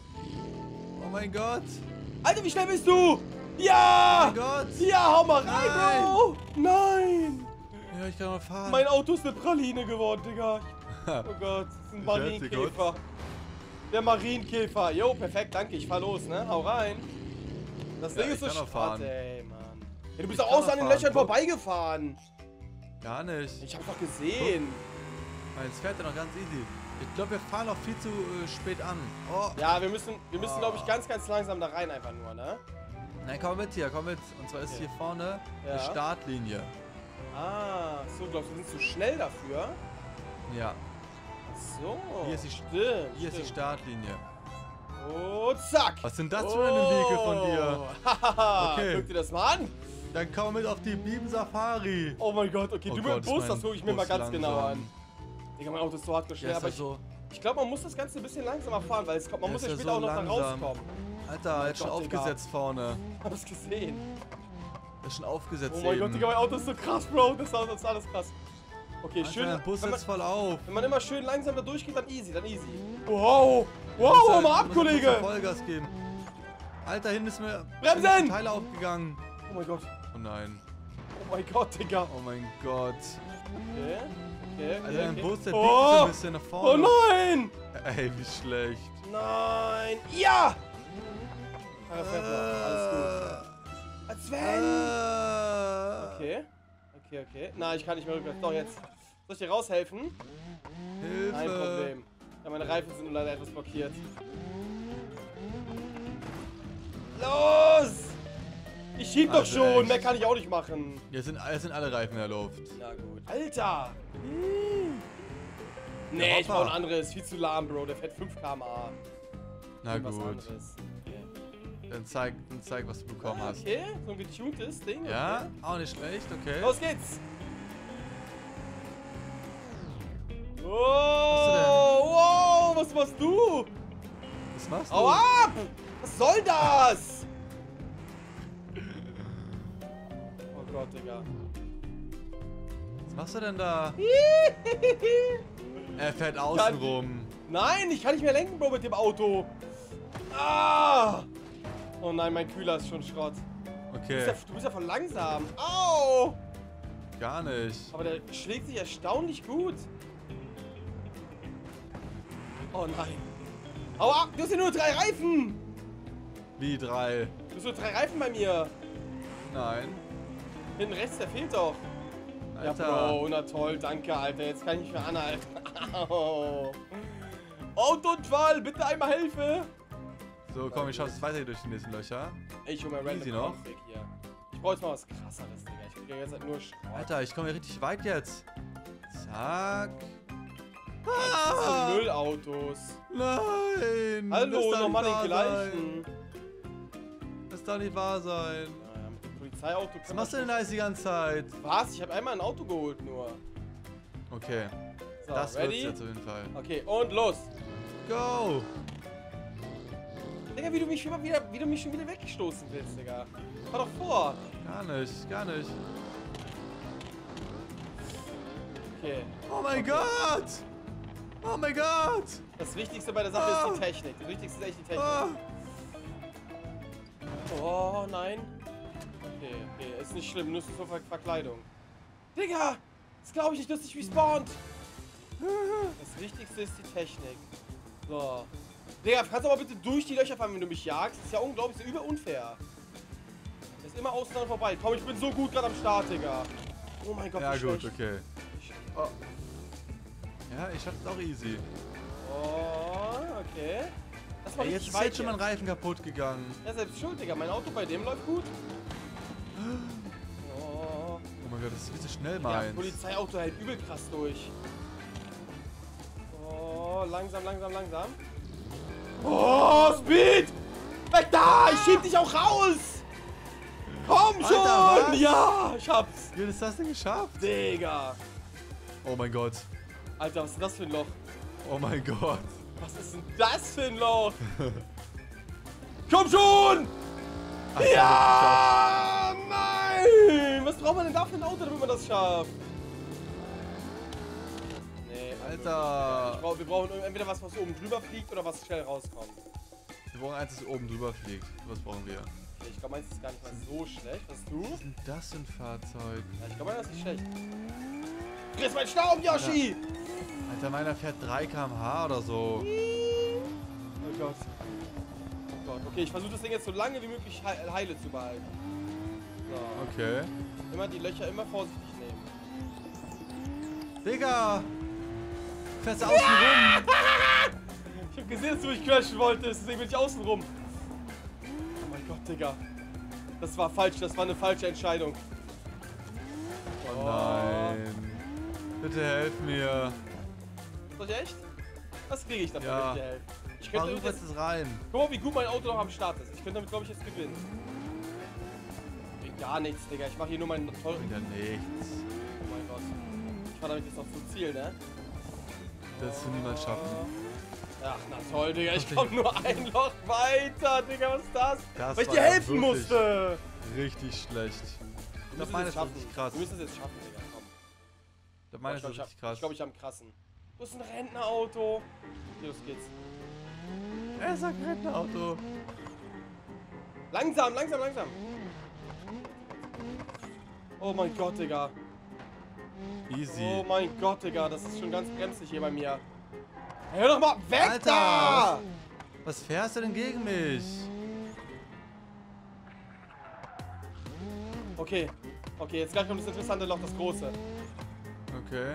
B: Oh mein Gott.
A: Alter, wie schnell bist du? Ja!
B: Oh mein Gott.
A: Ja, hau mal rein,
B: Nein.
A: Bro! Nein!
B: Ja, ich kann noch fahren.
A: Mein Auto ist eine Praline geworden, Digga. Oh Gott, das ist ein
B: Ich helf dir
A: Marienkäfer. Der Marienkäfer. Jo, perfekt, danke. Ich fahr los, ne? Hau rein. Das
B: Ja,
A: Ding ist
B: ich
A: so
B: kann noch
A: schade,
B: fahren.
A: ey, Mann. Ja, du bist
B: Ich
A: doch
B: kann
A: außer
B: noch
A: an den
B: fahren.
A: Löchern
B: Guck.
A: vorbeigefahren.
B: Gar nicht.
A: Ich hab's doch gesehen.
B: Meins fährt ja noch ganz easy. Ich glaube, wir fahren noch viel zu äh, spät an. Oh.
A: Ja, wir müssen, wir müssen,
B: Oh.
A: glaube ich, ganz, ganz langsam da rein einfach nur, ne?
B: Nein, komm mit hier, komm mit. Und zwar ist
A: Okay.
B: hier vorne
A: Ja.
B: eine Startlinie.
A: Ah, so, glaubst du, wir sind zu schnell dafür?
B: Ja,
A: So.
B: Hier ist die-
A: stimmt,
B: hier ist die
A: stimmt.
B: Startlinie.
A: Und zack.
B: Was sind das für eine Wege von dir?
A: Hahaha,
B: Okay.
A: guck dir das mal an.
B: Dann komm mit auf die Bieben Safari.
A: Oh mein Gott, okay,
B: Oh
A: du
B: Gott,
A: mit
B: ist
A: dem Bus,
B: mein
A: das gucke ich mir mal
B: Bus
A: ganz genau
B: langsam.
A: an. Digga, mein Auto ist so hart
B: Der
A: schwer,
B: ist
A: aber
B: ja
A: ich,
B: so,
A: ich glaube, man muss das Ganze ein bisschen langsamer fahren, weil es kommt, man
B: Der
A: muss
B: ist
A: ja
B: ja
A: später
B: so
A: auch noch da
B: langsam.
A: rauskommen.
B: Alter, er ist schon
A: Gott, Digga.
B: aufgesetzt vorne.
A: Hab's gesehen.
B: Er ist schon aufgesetzt
A: Oh mein
B: eben.
A: Gott, Digga, mein Auto ist so krass, Bro. Das ist das ist alles krass. Okay,
B: Alter,
A: schön.
B: der Bus
A: wenn, man,
B: setzt voll auf.
A: wenn man immer schön langsam da durchgeht, dann easy, dann easy. Wow. Wow,
B: Muss
A: hau
B: halt-
A: mal ab,
B: muss halt
A: Kollege.
B: Vollgas geben. Alter, hinten ist mir
A: Bremsen!
B: hinten Teile aufgegangen.
A: Oh mein Gott.
B: Oh nein.
A: Oh mein Gott, Digga.
B: Oh mein Gott.
A: Okay. Okay, okay,
B: Also ein
A: okay.
B: Bus, der
A: oh.
B: biegt so ein bisschen nach
A: Oh
B: vorne.
A: nein!
B: Ey, wie schlecht.
A: Nein! Ja! Ah, fährt noch. Alles gut. Als wenn!
B: Äh,
A: Okay. Okay, okay. Nein, ich kann nicht mehr rückwärts. Doch, jetzt. Soll ich dir raushelfen?
B: Hilfe.
A: Kein Problem. Ja, meine Reifen sind nur leider etwas blockiert. Los! Ich schieb doch
B: Also
A: schon.
B: echt.
A: Mehr kann ich auch nicht machen.
B: Jetzt sind, jetzt sind alle Reifen in der Luft.
A: Na gut. Alter! Nee, ich
B: Hoppa.
A: brauche ein anderes. Viel zu lahm, Bro. Der fährt fünf Kilometer pro Stunde.
B: Na
A: Irgendwas
B: gut.
A: anderes. Okay.
B: Dann zeig, dann zeig, was du bekommen
A: Ah,
B: hast.
A: okay, so ein getuntes Ding.
B: Ja,
A: Okay.
B: auch nicht schlecht, okay.
A: Los geht's! Oh, wow, was machst du?
B: Was machst du?
A: Hau ab! Was soll das? Oh Gott, Digga.
B: Was machst du denn da? Er fährt außen
A: Kann-
B: rum.
A: Nein, ich kann nicht mehr lenken, Bro, mit dem Auto. Ah! Oh nein, mein Kühler ist schon Schrott. Du bist, ja,
B: Okay,
A: du bist ja voll langsam. Au!
B: gar nicht.
A: Aber der schlägt sich erstaunlich gut. Oh nein. Hau ab! Du hast ja nur drei Reifen!
B: Wie drei?
A: Du hast nur drei Reifen bei mir.
B: Nein.
A: Hinten rechts, der fehlt doch. Ja,
B: Alter.
A: Bro, na toll, danke, Alter. Jetzt kann ich nicht mehr anhalten. Au. Autounfall, bitte einmal Hilfe.
B: So, komm, ich schaff's weiter hier durch die nächsten Löcher.
A: Ey, ich hol mal random
B: Easy noch.
A: Config hier. Ich brauch jetzt mal was krasseres, Digga. Ich krieg ja jetzt halt nur Schrott.
B: Alter, ich komme hier richtig weit jetzt. Zack.
A: Das sind
B: Ah,
A: Müllautos.
B: nein. Das
A: Hallo,
B: darf
A: nochmal
B: nicht
A: den
B: wahr
A: gleichen.
B: sein. Das darf nicht wahr sein.
A: Naja, mit dem Polizeiauto
B: Was
A: kann
B: machst du
A: man
B: denn da jetzt die ganze Zeit?
A: schon- Was? Ich habe einmal ein Auto geholt nur.
B: Okay,
A: So,
B: das wird's
A: ready?
B: jetzt auf jeden Fall.
A: Okay, und los.
B: Go!
A: Digga, wie du mich immer wieder, wie du mich schon wieder weggestoßen willst, Digga. Fahr doch vor.
B: Gar nicht, gar nicht.
A: Okay.
B: Oh mein Gott! Oh mein Gott!
A: Das Wichtigste bei der Sache
B: Ah.
A: ist die Technik. Das Wichtigste ist echt die Technik.
B: Ah.
A: Oh, nein. Okay, okay. Ist nicht schlimm. Nur so Ver Verkleidung. Digga! Das glaube ich nicht, dass ich respawned. Das Wichtigste ist die Technik. So. Digga, kannst du aber bitte durch die Löcher fahren, wenn du mich jagst? Das ist ja unglaublich, das ist überunfair. Das ist immer außen dran vorbei. Komm, ich bin so gut gerade am Start, Digga. Oh mein Gott,
B: Ja
A: wie
B: gut,
A: schlecht.
B: okay.
A: Wie schlecht.
B: Oh. Ja, ich schaff's auch easy.
A: Oh, okay. Das war
B: Ey, jetzt
A: richtig
B: ist
A: weit
B: jetzt schon mein Reifen kaputt gegangen.
A: Ja, selbst schuld, Digga. Mein Auto bei dem läuft gut. Oh.
B: Oh mein Gott, das ist viel zu schnell,
A: Ja,
B: meins.
A: Polizeiauto hält übel krass durch. Oh, langsam, langsam, langsam. Oh, Speed! Weg da! Ich schieb dich auch raus! Komm schon!
B: Alter, was?
A: Ja, ich hab's!
B: Wie hast du das denn geschafft?
A: Digga!
B: Oh mein Gott.
A: Alter, was ist denn das für ein Loch?
B: Oh mein Gott.
A: Was ist denn das für ein Loch? Komm schon!
B: Alter,
A: Ja! Nein! Was braucht man denn da für ein Auto, damit man das schafft? Nee,
B: Alter.
A: Ich brauch, wir brauchen entweder was, was oben drüber fliegt oder was schnell rauskommt.
B: Wir brauchen eins, das oben drüber fliegt. Was brauchen wir?
A: Okay, ich glaube, meins ist gar nicht mal so schlecht. Was du?
B: Was ist denn das für ein Fahrzeug?
A: Ja, ich glaube, meins ist nicht schlecht. Friss mein Staub, Yoshi!
B: Alter, meiner fährt drei Kilometer pro Stunde oder so.
A: Oh Gott. Oh Gott. Okay, ich versuche das Ding jetzt so lange wie möglich he heile zu behalten. So.
B: Okay.
A: Immer die Löcher immer vorsichtig nehmen.
B: Digga! Fährst du außen rum?
A: Ich hab gesehen, dass du mich crashen wolltest, deswegen bin ich außen rum. Oh mein Gott, Digga. Das war falsch, das war eine falsche Entscheidung.
B: Oh nein. Bitte helf mir.
A: Soll ich echt? Was kriege ich dafür,
B: Ja.
A: wenn ich dir helfe? Ich
B: Mach
A: könnte
B: rückwärts
A: jetzt,
B: das rein.
A: guck mal, wie gut mein Auto noch am Start ist. Ich könnte damit, glaube ich, jetzt gewinnen. Bringt gar nichts, Digga. Ich mache hier nur meinen tollen...
B: Bringt ja nichts.
A: Oh mein Gott. Ich fahre damit jetzt noch zum Ziel, ne?
B: Das wirst du niemals schaffen.
A: Ach, na toll, Digga. Ich komm nur ein Loch weiter, Digga. Was ist das?
B: Das
A: Weil ich
B: war
A: dir
B: ja
A: helfen
B: wirklich
A: musste.
B: Richtig schlecht.
A: Du
B: Ich
A: musst
B: meine,
A: es
B: das
A: jetzt
B: ist richtig
A: schaffen.
B: krass.
A: Du musst es jetzt schaffen, Digga. Komm.
B: Ich meine,
A: Ich
B: das
A: glaube,
B: ist
A: ich,
B: richtig
A: hab-
B: krass.
A: ich, glaub, ich habe einen krassen. Du hast ein Rentnerauto. Hier, los geht's.
B: Er sagt Rentnerauto.
A: Langsam, langsam, langsam. Oh mein Gott, Digga.
B: Easy.
A: Oh mein Gott, Digga. Das ist schon ganz bremsig hier bei mir. Hör doch mal weg
B: Alter,
A: da!
B: Was fährst du denn gegen mich?
A: Okay. Okay, jetzt gleich kommt das interessante Loch, das große.
B: Okay.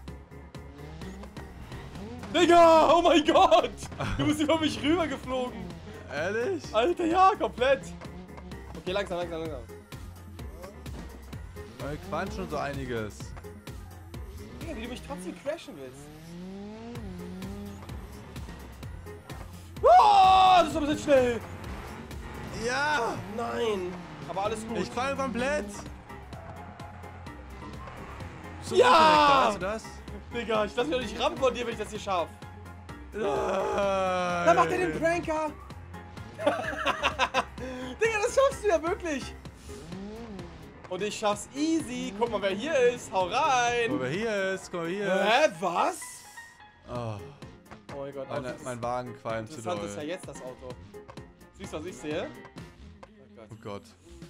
A: Digga! Oh mein Gott! Du bist über mich rübergeflogen.
B: Ehrlich?
A: Alter, ja, komplett. Okay, langsam, langsam, langsam.
B: Wir quatschen schon so einiges.
A: Digga, wie du mich trotzdem crashen willst. Oh, das ist aber jetzt schnell.
B: Ja!
A: Nein. Aber alles gut.
B: Ich falle komplett! So
A: Ja!
B: Weißt du das?
A: Digga, ich lass mich doch nicht rammen von dir, wenn ich das hier schaffe.
B: Nein!
A: Da macht er den Pranker. Digga, das schaffst du ja wirklich. Und ich schaff's easy. Guck mal, wer hier ist. Hau
B: Guck
A: rein.
B: mal, wer hier ist, guck mal hier.
A: Hä, was?
B: Oh,
A: Oh mein Gott.
B: mein,
A: das ist-
B: mein Wagen qualmt zu
A: Interessant ist ja
B: doll.
A: jetzt das Auto. Siehst du, was ich sehe? Oh Gott.
B: Oh Gott.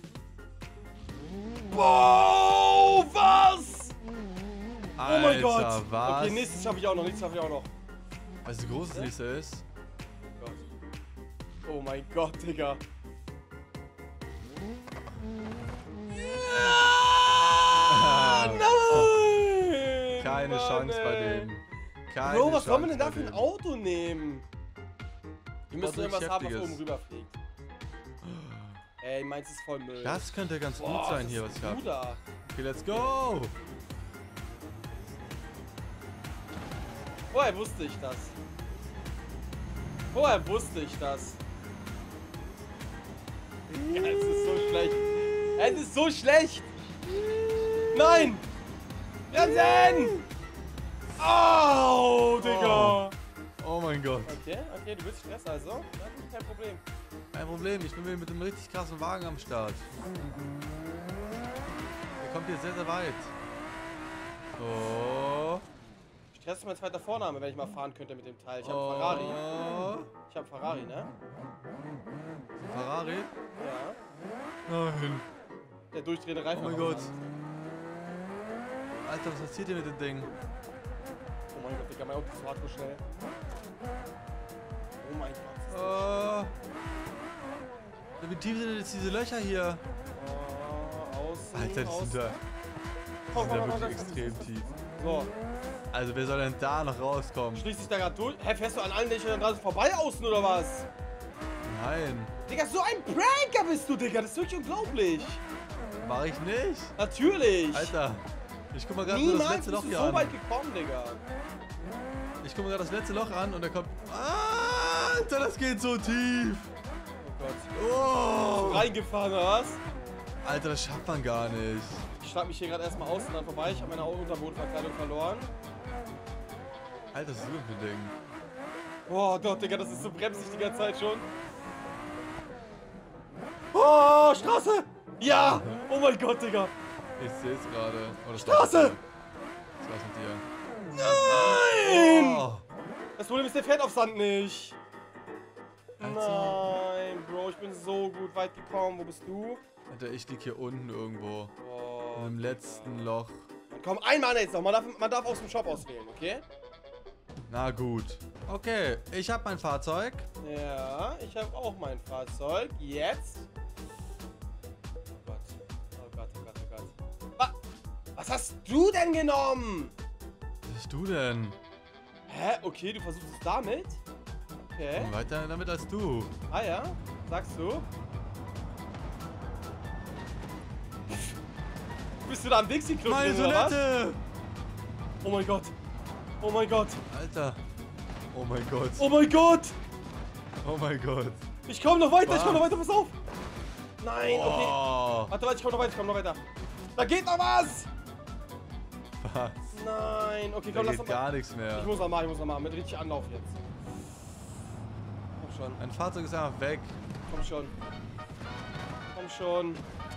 A: Wow, was?
B: Alter,
A: Oh mein Gott.
B: was?
A: Okay, nächstes schaffe ich auch noch, nächstes schaffe ich auch noch.
B: Weißt du, wie groß das nächste ist?
A: Oh Gott. Oh mein Gott, Digga. Ah, nein!
B: Keine
A: Mann,
B: Chance bei
A: ey.
B: dem. Keine
A: Bro, was
B: Chance
A: soll man denn da
B: bei
A: für ein
B: dem.
A: Auto nehmen? Wir müssen
B: nichts
A: irgendwas haben, was
B: Heftiges.
A: oben rüberfliegt. Ey, meins ist voll Müll.
B: Das könnte ganz
A: Boah,
B: gut sein
A: was
B: hier,
A: ist
B: was ich hab.
A: du da?
B: Okay, let's go!
A: Woher wusste ich das? Woher wusste ich das? Ja, es ist so schlecht. Es ist so schlecht. Nein! Bremsen! Au, Digga!
B: Oh mein Gott.
A: Okay, okay, du willst Stress also? Ja, gut, kein Problem.
B: Kein Problem, ich bin mit einem richtig krassen Wagen am Start. Der kommt hier sehr, sehr weit. Oh.
A: Stress ist mein zweiter Vorname, wenn ich mal fahren könnte mit dem Teil. Ich habe
B: oh.
A: einen Ferrari. Ich habe einen Ferrari, ne?
B: Ferrari?
A: Ja.
B: Nein.
A: Der durchdrehende Reifen.
B: Oh mein Gott. Alter, was passiert hier mit dem Ding?
A: Oh mein Gott, Digga, mein Auto ist so hardcore schnell. Oh mein Gott. ist das
B: Oh. Wie tief sind denn jetzt diese Löcher hier?
A: Oh, außen,
B: Alter, die
A: außen.
B: sind da, die
A: Komm,
B: sind
A: komm,
B: da
A: komm,
B: wirklich
A: komm,
B: extrem
A: komm.
B: tief.
A: So,
B: Also wer soll denn da noch rauskommen?
A: schließt sich da gerade durch. Hä, fährst du an allen Löchern dran vorbei außen oder was?
B: Nein,
A: Digga, so ein Pranker bist du, Digga. Das ist wirklich unglaublich.
B: mach ich nicht.
A: Natürlich.
B: Alter, ich guck mal gerade nur das
A: Niemals
B: letzte
A: bist
B: Loch
A: du
B: hier
A: so
B: an.
A: weit gekommen, Digga.
B: Ich guck mir gerade das letzte Loch an und da kommt... Alter, das geht so tief.
A: Oh Gott.
B: Oh.
A: Reingefahren, oder was?
B: Alter, das schafft man gar nicht.
A: Ich schlag mich hier gerade erstmal außen dran vorbei. Ich habe meine Unterbodenverkleidung verloren.
B: Alter, was ist das für ein Ding?
A: Boah, doch, Digga, das ist so bremsig die ganze Zeit schon. Oh, Straße! Ja! Oh mein Gott, Digga!
B: Ich seh's gerade. Oh, das
A: Straße!
B: war's mit dir. Das war's mit dir.
A: Nein!
B: Oh.
A: Das Problem ist, der fährt auf Sand nicht.
B: Alter.
A: Nein, Bro, ich bin so gut weit gekommen. Wo bist du?
B: Alter, ich lieg hier unten irgendwo.
A: Oh,
B: In dem letzten Loch.
A: komm, einmal jetzt noch. Man darf, man darf aus dem Shop auswählen, okay?
B: Na gut. Okay, ich hab mein Fahrzeug.
A: Ja, ich habe auch mein Fahrzeug. Jetzt. Oh Gott. Oh Gott, oh Gott, oh Gott. Wa Was hast du denn genommen?
B: Was bist du denn?
A: Hä? Okay, du versuchst es damit? Okay.
B: Ich bin weiter damit als du.
A: Ah ja? Sagst du? Bist du da am Dixie-Club
B: Meine
A: drin, oder was?
B: Sonette!
A: Oh mein Gott. Oh mein Gott.
B: Alter. Oh mein Gott.
A: Oh mein Gott.
B: Oh mein Gott.
A: Ich komm noch weiter, ich komm
B: Was?
A: noch weiter, pass auf. Nein, okay.
B: Oh.
A: Warte, warte, ich komm noch weiter, ich komm noch weiter. Da geht noch was.
B: Was?
A: Nein, okay,
B: Da
A: komm, lass
B: geht
A: noch mal.
B: gar nichts mehr.
A: Ich muss noch mal, ich muss noch mal. Mit richtig Anlauf jetzt. Komm schon.
B: Ein Fahrzeug ist einfach weg.
A: Komm schon. Komm schon.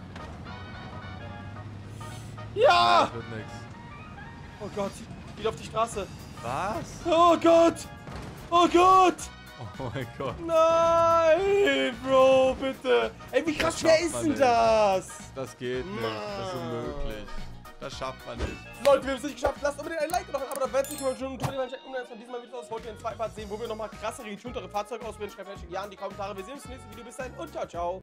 A: Ja!
B: Das wird nix.
A: Oh Gott. Wieder auf die Straße.
B: Was?
A: Oh Gott. Oh Gott.
B: Oh mein Gott.
A: Nein, Bro, bitte. Ey, wie krass
B: Das
A: schwer
B: schafft
A: ist
B: man
A: denn
B: nicht.
A: das?
B: Das geht nicht. Das ist unmöglich. Das schafft man nicht.
A: Leute, wir haben es nicht geschafft. Lasst unbedingt ein Like und noch ein Abo. Da werdet ihr schon tun, wenn checken, um dann von diesem Mal wieder aus. Wollt ihr in zwei Parts sehen, wo wir nochmal krassere, getuntere Fahrzeuge ausprobieren? Schreibt euch ja in die Kommentare. Wir sehen uns im nächsten Video. Bis dahin und ciao, ciao.